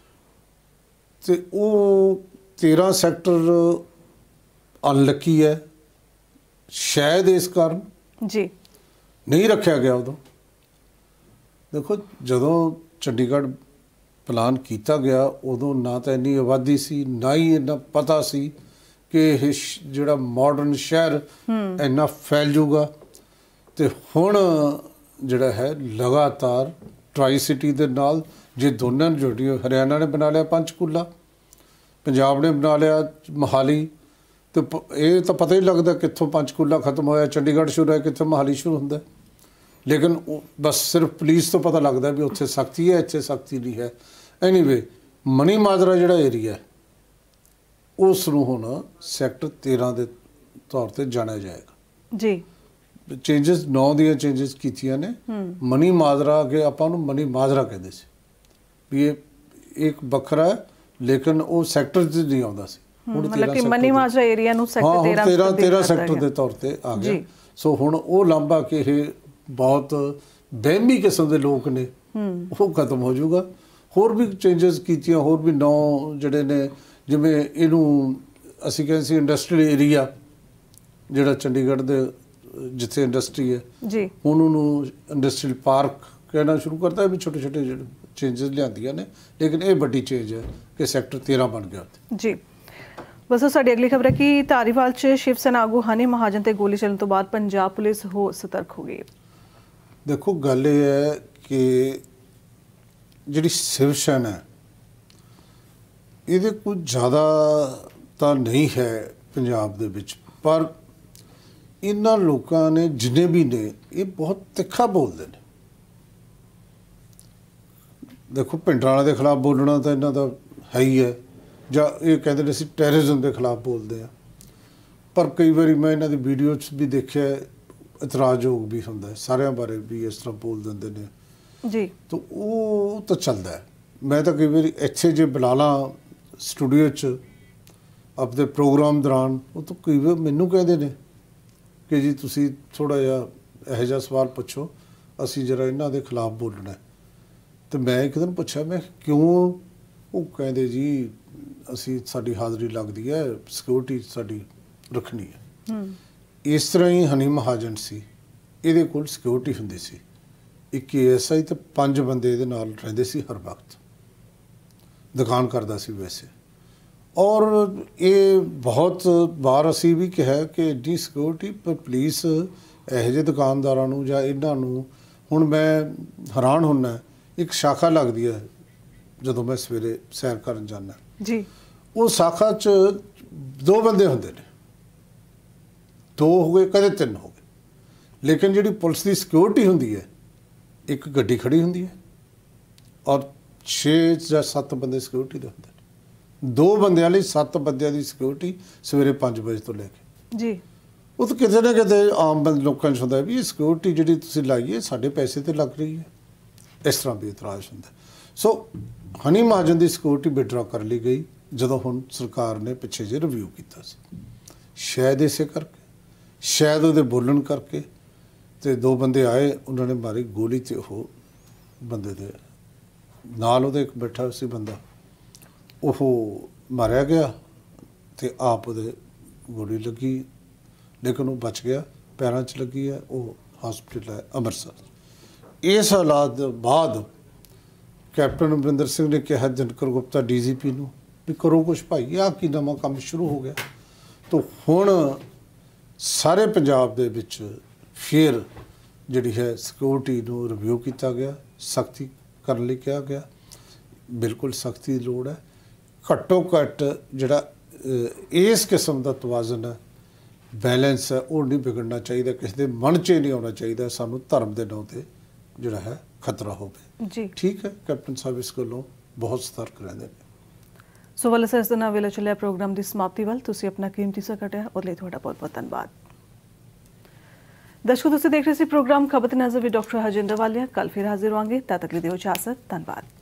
ਅਤੇ ਉਹ 13 ਸੈਕਟਰ ਅਨਲੱਕੀ ਹੈ ਸ਼ਾਇਦ ਇਸ ਕਾਰਨ ਜੀ ਨਹੀਂ ਰੱਖਿਆ ਗਿਆ ਉਦੋਂ। ਦੇਖੋ, ਜਦੋਂ ਚੰਡੀਗੜ੍ਹ ਪਲਾਨ ਕੀਤਾ ਗਿਆ ਉਦੋਂ ਨਾ ਤਾਂ ਇੰਨੀ ਆਬਾਦੀ ਸੀ, ਨਾ ਹੀ ਇੰਨਾ ਪਤਾ ਸੀ ਕਿ ਇਹ ਜਿਹੜਾ ਮਾਡਰਨ ਸ਼ਹਿਰ ਇੰਨਾ ਫੈਲ ਜਾਊਗਾ। ਅਤੇ ਹੁਣ ਜਿਹੜਾ ਹੈ ਲਗਾਤਾਰ ਟਰਾਈ ਸਿਟੀ ਦੇ ਨਾਲ ਜੇ ਦੋਨਾਂ ਨੂੰ ਜੋੜੀਏ, ਹਰਿਆਣਾ ਨੇ ਬਣਾ ਲਿਆ ਪੰਚਕੂਲਾ, ਪੰਜਾਬ ਨੇ ਬਣਾ ਲਿਆ ਮੋਹਾਲੀ, ਅਤੇ ਇਹ ਤਾਂ ਪਤਾ ਹੀ ਲੱਗਦਾ ਕਿੱਥੋਂ ਪੰਚਕੂਲਾ ਖਤਮ ਹੋਇਆ, ਚੰਡੀਗੜ੍ਹ ਸ਼ੁਰੂ ਹੋਇਆ, ਕਿੱਥੋਂ ਮੋਹਾਲੀ ਸ਼ੁਰੂ ਹੁੰਦਾ। ਲੇਕਿਨ ਬਸ ਸਿਰਫ ਪੁਲਿਸ ਤੋਂ ਪਤਾ ਲੱਗਦਾ ਵੀ ਉੱਥੇ ਸਖਤੀ ਹੈ, ਇੱਥੇ ਸਖਤੀ ਨਹੀਂ ਹੈ। ਐਨੀਵੇ, ਮਨੀ ਮਾਜਰਾ ਜਿਹੜਾ ਏਰੀਆ ਉਸ ਨੂੰ ਹੁਣ ਸੈਕਟਰ 13 ਦੇ ਤੌਰ 'ਤੇ ਜਾਣਿਆ ਜਾਏਗਾ ਜੀ। ਚੇਂਜਸ 9 ਦੀਆਂ ਚੇਂਜਸ ਕੀਤੀਆਂ ਨੇ। ਮਨੀ ਮਾਜਰਾ ਅੱਗੇ ਆਪਾਂ ਨੂੰ ਮਨੀ ਮਾਜਰਾ ਕਹਿੰਦੇ ਸੀ ਵੀ ਇਹ ਇੱਕ ਵੱਖਰਾ, ਲੇਕਿਨ ਉਹ ਸੈਕਟਰ 'ਚ ਨਹੀਂ ਆਉਂਦਾ ਸੀ। ਹੁਣ ਮਤਲਬ ਕਿ ਮਨੀ ਮਾਜਰਾ ਏਰੀਆ ਨੂੰ ਸੈਕਟਰ 13 ਸੈਕਟਰ ਦੇ ਤੌਰ 'ਤੇ ਆ ਗਿਆ। ਸੋ ਹੁਣ ਉਹ ਲਾਂਭਾ ਕਿ ਇਹ ਬਹੁਤ ਵਹਿਮੀ ਕਿਸਮ ਦੇ ਲੋਕ ਨੇ ਉਹ ਖਤਮ ਹੋ ਜਾਊਗਾ। ਹੋਰ ਵੀ ਚੇਂਜਸ ਕੀਤੀਆਂ, ਹੋਰ ਵੀ 9 ਜਿਹੜੇ ਨੇ, ਜਿਵੇਂ ਇਹਨੂੰ ਅਸੀਂ ਕਹਿੰਦੇ ਸੀ ਇੰਡਸਟਰੀਅਲ ਏਰੀਆ ਜਿਹੜਾ ਚੰਡੀਗੜ੍ਹ ਦੇ ਜਿੱਥੇ ਇੰਡਸਟਰੀ ਹੈ ਜੀ, ਹੁਣ ਉਹਨੂੰ ਇੰਡਸਟਰੀਅਲ ਪਾਰਕ ਕਹਿਣਾ ਸ਼ੁਰੂ ਕਰਤਾ। ਵੀ ਛੋਟੇ ਛੋਟੇ ਜਿਹੜੇ ਚੇਂਜਸ ਲਿਆਂਦੀਆਂ ਨੇ, ਲੇਕਿਨ ਇਹ ਵੱਡੀ ਚੇਂਜ ਹੈ ਕਿ ਸੈਕਟਰ 13 ਬਣ ਗਿਆ ਜੀ। ਬਸ ਸਾਡੀ ਅਗਲੀ ਖਬਰ ਹੈ ਕਿ ਧਾਰੀਵਾਲ 'ਚ ਸ਼ਿਵ ਸੈਨਾ ਆਗੂ ਹਨੀ ਮਹਾਜਨ ਤੇ ਗੋਲੀ ਚੱਲਣ ਤੋਂ ਬਾਅਦ ਪੰਜਾਬ ਪੁਲਿਸ ਹੋਰ ਸਤਰਕ ਹੋ ਗਈ। ਦੇਖੋ, ਗੱਲ ਇਹ ਹੈ ਕਿ ਜਿਹੜੀ ਸ਼ਿਵ ਸੈਨਾ ਇਹਦੇ ਕੁਝ ਜ਼ਿਆਦਾ ਤਾਂ ਨਹੀਂ ਹੈ ਪੰਜਾਬ ਦੇ ਵਿੱਚ, ਪਰ ਇਹਨਾਂ ਲੋਕਾਂ ਨੇ ਜਿੰਨੇ ਵੀ ਨੇ ਇਹ ਬਹੁਤ ਤਿੱਖਾ ਬੋਲਦੇ ਨੇ। ਦੇਖੋ, ਪਿੰਡਾਂ ਵਾਲਿਆਂ ਦੇ ਖਿਲਾਫ ਬੋਲਣਾ ਤਾਂ ਇਹਨਾਂ ਦਾ ਹੈ ਹੀ ਹੈ, ਜਾਂ ਇਹ ਕਹਿੰਦੇ ਨੇ ਅਸੀਂ ਟੈਰਰਿਜ਼ਮ ਦੇ ਖਿਲਾਫ ਬੋਲਦੇ ਹਾਂ। ਪਰ ਕਈ ਵਾਰੀ ਮੈਂ ਇਹਨਾਂ ਦੀ ਵੀਡੀਓ 'ਚ ਵੀ ਦੇਖਿਆ ਇਤਰਾਜ਼ਯੋਗ ਵੀ ਹੁੰਦਾ ਹੈ, ਸਾਰਿਆਂ ਬਾਰੇ ਵੀ ਇਸ ਤਰ੍ਹਾਂ ਬੋਲ ਦਿੰਦੇ ਨੇ ਜੀ। ਤਾਂ ਉਹ ਤਾਂ ਚੱਲਦਾ ਹੈ। ਮੈਂ ਤਾਂ ਕਈ ਵਾਰੀ ਇੱਥੇ ਜੇ ਬੁਲਾ ਲਾਂ ਸਟੂਡੀਓ 'ਚ ਆਪਣੇ ਪ੍ਰੋਗਰਾਮ ਦੌਰਾਨ, ਉਹ ਤਾਂ ਕਈ ਵਾਰ ਮੈਨੂੰ ਕਹਿੰਦੇ ਨੇ ਕਿ ਜੀ ਤੁਸੀਂ ਥੋੜ੍ਹਾ ਜਿਹਾ ਇਹੋ ਜਿਹਾ ਸਵਾਲ ਪੁੱਛੋ, ਅਸੀਂ ਜਰਾ ਇਹਨਾਂ ਦੇ ਖਿਲਾਫ ਬੋਲਣਾ। ਤੇ ਮੈਂ ਇੱਕ ਦਿਨ ਪੁੱਛਿਆ, ਮੈਂ ਕਿਉਂ? ਉਹ ਕਹਿੰਦੇ ਜੀ ਅਸੀਂ ਸਾਡੀ ਹਾਜ਼ਰੀ ਲੱਗਦੀ ਹੈ, ਸਿਕਿਉਰਿਟੀ ਸਾਡੀ ਰੱਖਣੀ ਹੈ। ਇਸ ਤਰ੍ਹਾਂ ਹੀ ਹਨੀ ਮਹਾਜਨ ਸੀ, ਇਹਦੇ ਕੋਲ ਸਿਕਿਉਰਿਟੀ ਹੁੰਦੀ ਸੀ, ਇੱਕ ASI ਤੇ 5 ਬੰਦੇ ਇਹਦੇ ਨਾਲ ਰਹਿੰਦੇ ਸੀ ਹਰ ਵਕਤ, ਦੁਕਾਨ ਕਰਦਾ ਸੀ ਵੈਸੇ। ਔਰ ਇਹ ਬਹੁਤ ਵਾਰ ਅਸੀਂ ਵੀ ਕਿਹਾ ਕਿ ਐਡੀ ਸਿਕਿਉਰਿਟੀ, ਪਰ ਪੁਲਿਸ ਇਹੋ ਜਿਹੇ ਦੁਕਾਨਦਾਰਾਂ ਨੂੰ ਜਾਂ ਇਹਨਾਂ ਨੂੰ, ਹੁਣ ਮੈਂ ਹੈਰਾਨ ਹੁੰਦਾ, ਇੱਕ ਸ਼ਾਖਾ ਲੱਗਦੀ ਹੈ ਜਦੋਂ ਮੈਂ ਸਵੇਰੇ ਸੈਰ ਕਰਨ ਜਾਂਦਾ ਜੀ, ਉਹ ਸ਼ਾਖਾ 'ਚ 2 ਬੰਦੇ ਹੁੰਦੇ ਨੇ, 2 ਹੋ ਗਏ ਕਦੇ 3 ਹੋ ਗਏ, ਲੇਕਿਨ ਜਿਹੜੀ ਪੁਲਿਸ ਦੀ ਸਿਕਿਉਰਿਟੀ ਹੁੰਦੀ ਹੈ, ਇੱਕ ਗੱਡੀ ਖੜੀ ਹੁੰਦੀ ਹੈ ਔਰ 6 ਜਾਂ 7 ਬੰਦੇ ਸਿਕਿਉਰਿਟੀ ਦੇ ਹੁੰਦੇ ਨੇ। 2 ਬੰਦਿਆਂ ਲਈ 7 ਬੰਦਿਆਂ ਦੀ ਸਿਕਿਉਰਿਟੀ ਸਵੇਰੇ 5 ਵਜੇ ਤੋਂ ਲੈ ਕੇ ਜੀ। ਉਹ ਤਾਂ ਕਿਤੇ ਨਾ ਕਿਤੇ ਆਮ ਲੋਕਾਂ 'ਚ ਹੁੰਦਾ ਵੀ ਇਹ ਸਿਕਿਉਰਿਟੀ ਜਿਹੜੀ ਤੁਸੀਂ ਲਾਈ ਹੈ ਸਾਡੇ ਪੈਸੇ ਤੇ ਲੱਗ ਰਹੀ ਹੈ, ਇਸ ਤਰ੍ਹਾਂ ਵੀ ਇਤਰਾਜ਼ ਹੁੰਦਾ। ਸੋ ਹਨੀ ਮਹਾਜਨ ਦੀ ਸਿਕਿਉਰਿਟੀ ਵਿਡਰਾ ਕਰ ਲਈ ਗਈ ਜਦੋਂ ਹੁਣ ਸਰਕਾਰ ਨੇ ਪਿੱਛੇ ਜਿਹੇ ਰਿਵਿਊ ਕੀਤਾ ਸੀ, ਸ਼ਾਇਦ ਇਸੇ ਕਰਕੇ, ਸ਼ਾਇਦ ਉਹਦੇ ਬੋਲਣ ਕਰਕੇ। ਤੇ 2 ਬੰਦੇ ਆਏ, ਉਹਨਾਂ ਨੇ ਮਾਰੀ ਗੋਲੀ, ਤੇ ਉਹ ਬੰਦੇ ਦੇ ਨਾਲ ਉਹਦੇ ਇੱਕ ਬੈਠਾ ਸੀ ਬੰਦਾ, ਉਹ ਮਾਰਿਆ ਗਿਆ ਤੇ ਆਪ ਉਹਦੇ ਗੋਲੀ ਲੱਗੀ, ਲੇਕਿਨ ਉਹ ਬਚ ਗਿਆ, ਪੈਰਾਂ 'ਚ ਲੱਗੀ ਹੈ, ਉਹ ਹਸਪੀਟਲ ਹੈ ਅੰਮ੍ਰਿਤਸਰ। ਇਸ ਹਾਲਾਤ ਦੇ ਬਾਅਦ ਕੈਪਟਨ ਅਮਰਿੰਦਰ ਸਿੰਘ ਨੇ ਕਿਹਾ ਦਿਨਕਰ ਗੁਪਤਾ DGP ਨੂੰ ਵੀ ਕਰੋ ਕੁਛ ਭਾਈ, ਆਹ ਕੀ ਨਵਾਂ ਕੰਮ ਸ਼ੁਰੂ ਹੋ ਗਿਆ। ਤਾਂ ਹੁਣ ਸਾਰੇ ਪੰਜਾਬ ਦੇ ਵਿੱਚ ਫਿਰ ਜਿਹੜੀ ਹੈ ਸਿਕਿਉਰਿਟੀ ਨੂੰ ਰਿਵਿਊ ਕੀਤਾ ਗਿਆ, ਸਖਤੀ ਕਰਨ ਲਈ ਕਿਹਾ ਗਿਆ। ਬਿਲਕੁਲ ਸਖਤੀ ਦੀ ਲੋੜ ਹੈ। ਘੱਟੋ ਘੱਟ ਜਿਹੜਾ ਇਸ ਕਿਸਮ ਦਾ ਤਵਾਜ਼ਨ ਹੈ, ਬੈਲੈਂਸ ਹੈ, ਉਹ ਨਹੀਂ ਵਿਗੜਨਾ ਚਾਹੀਦਾ, ਕਿਸੇ ਦੇ ਮਨ 'ਚ ਨਹੀਂ ਆਉਣਾ ਚਾਹੀਦਾ ਸਾਨੂੰ ਧਰਮ ਦੇ ਨਾਂ 'ਤੇ ਜਿਹੜਾ ਹੈ ਖਤਰਾ ਹੋਵੇ ਜੀ। ਠੀਕ ਹੈ, ਕੈਪਟਨ ਸਾਹਿਬ ਇਸ ਗੱਲੋਂ ਬਹੁਤ ਸਤਰਕ ਰਹਿੰਦੇ ਨੇ। ਸੋ ਵੱਲ ਇਸ ਦੇ ਨਾਲ ਵੇਲੇ ਚੱਲਿਆ ਪ੍ਰੋਗਰਾਮ ਦੀ ਸਮਾਪਤੀ ਵੱਲ। ਤੁਸੀਂ ਆਪਣਾ ਕੀਮਤੀ ਸਮਾਂ ਕੱਢਿਆ, ਉਹਦੇ ਲਈ ਤੁਹਾਡਾ ਬਹੁਤ ਬਹੁਤ ਧੰਨਵਾਦ। ਦਰਸ਼ਕੋ, ਤੁਸੀਂ ਦੇਖ ਰਹੇ ਸੀ ਪ੍ਰੋਗਰਾਮ ਖਬਰ ਨਜ਼ਰ ਵਿਦ ਡਾਕਟਰ ਹਰਜਿੰਦਰ ਵਾਲੀਆ। ਕੱਲ ਫਿਰ ਹਾਜ਼ਰ ਹੋਵਾਂਗੇ, ਤਦ ਤੱਕ ਲਈ ਦਿਓ ਇਜਾਜ਼ਤ। ਧੰਨਵਾਦ।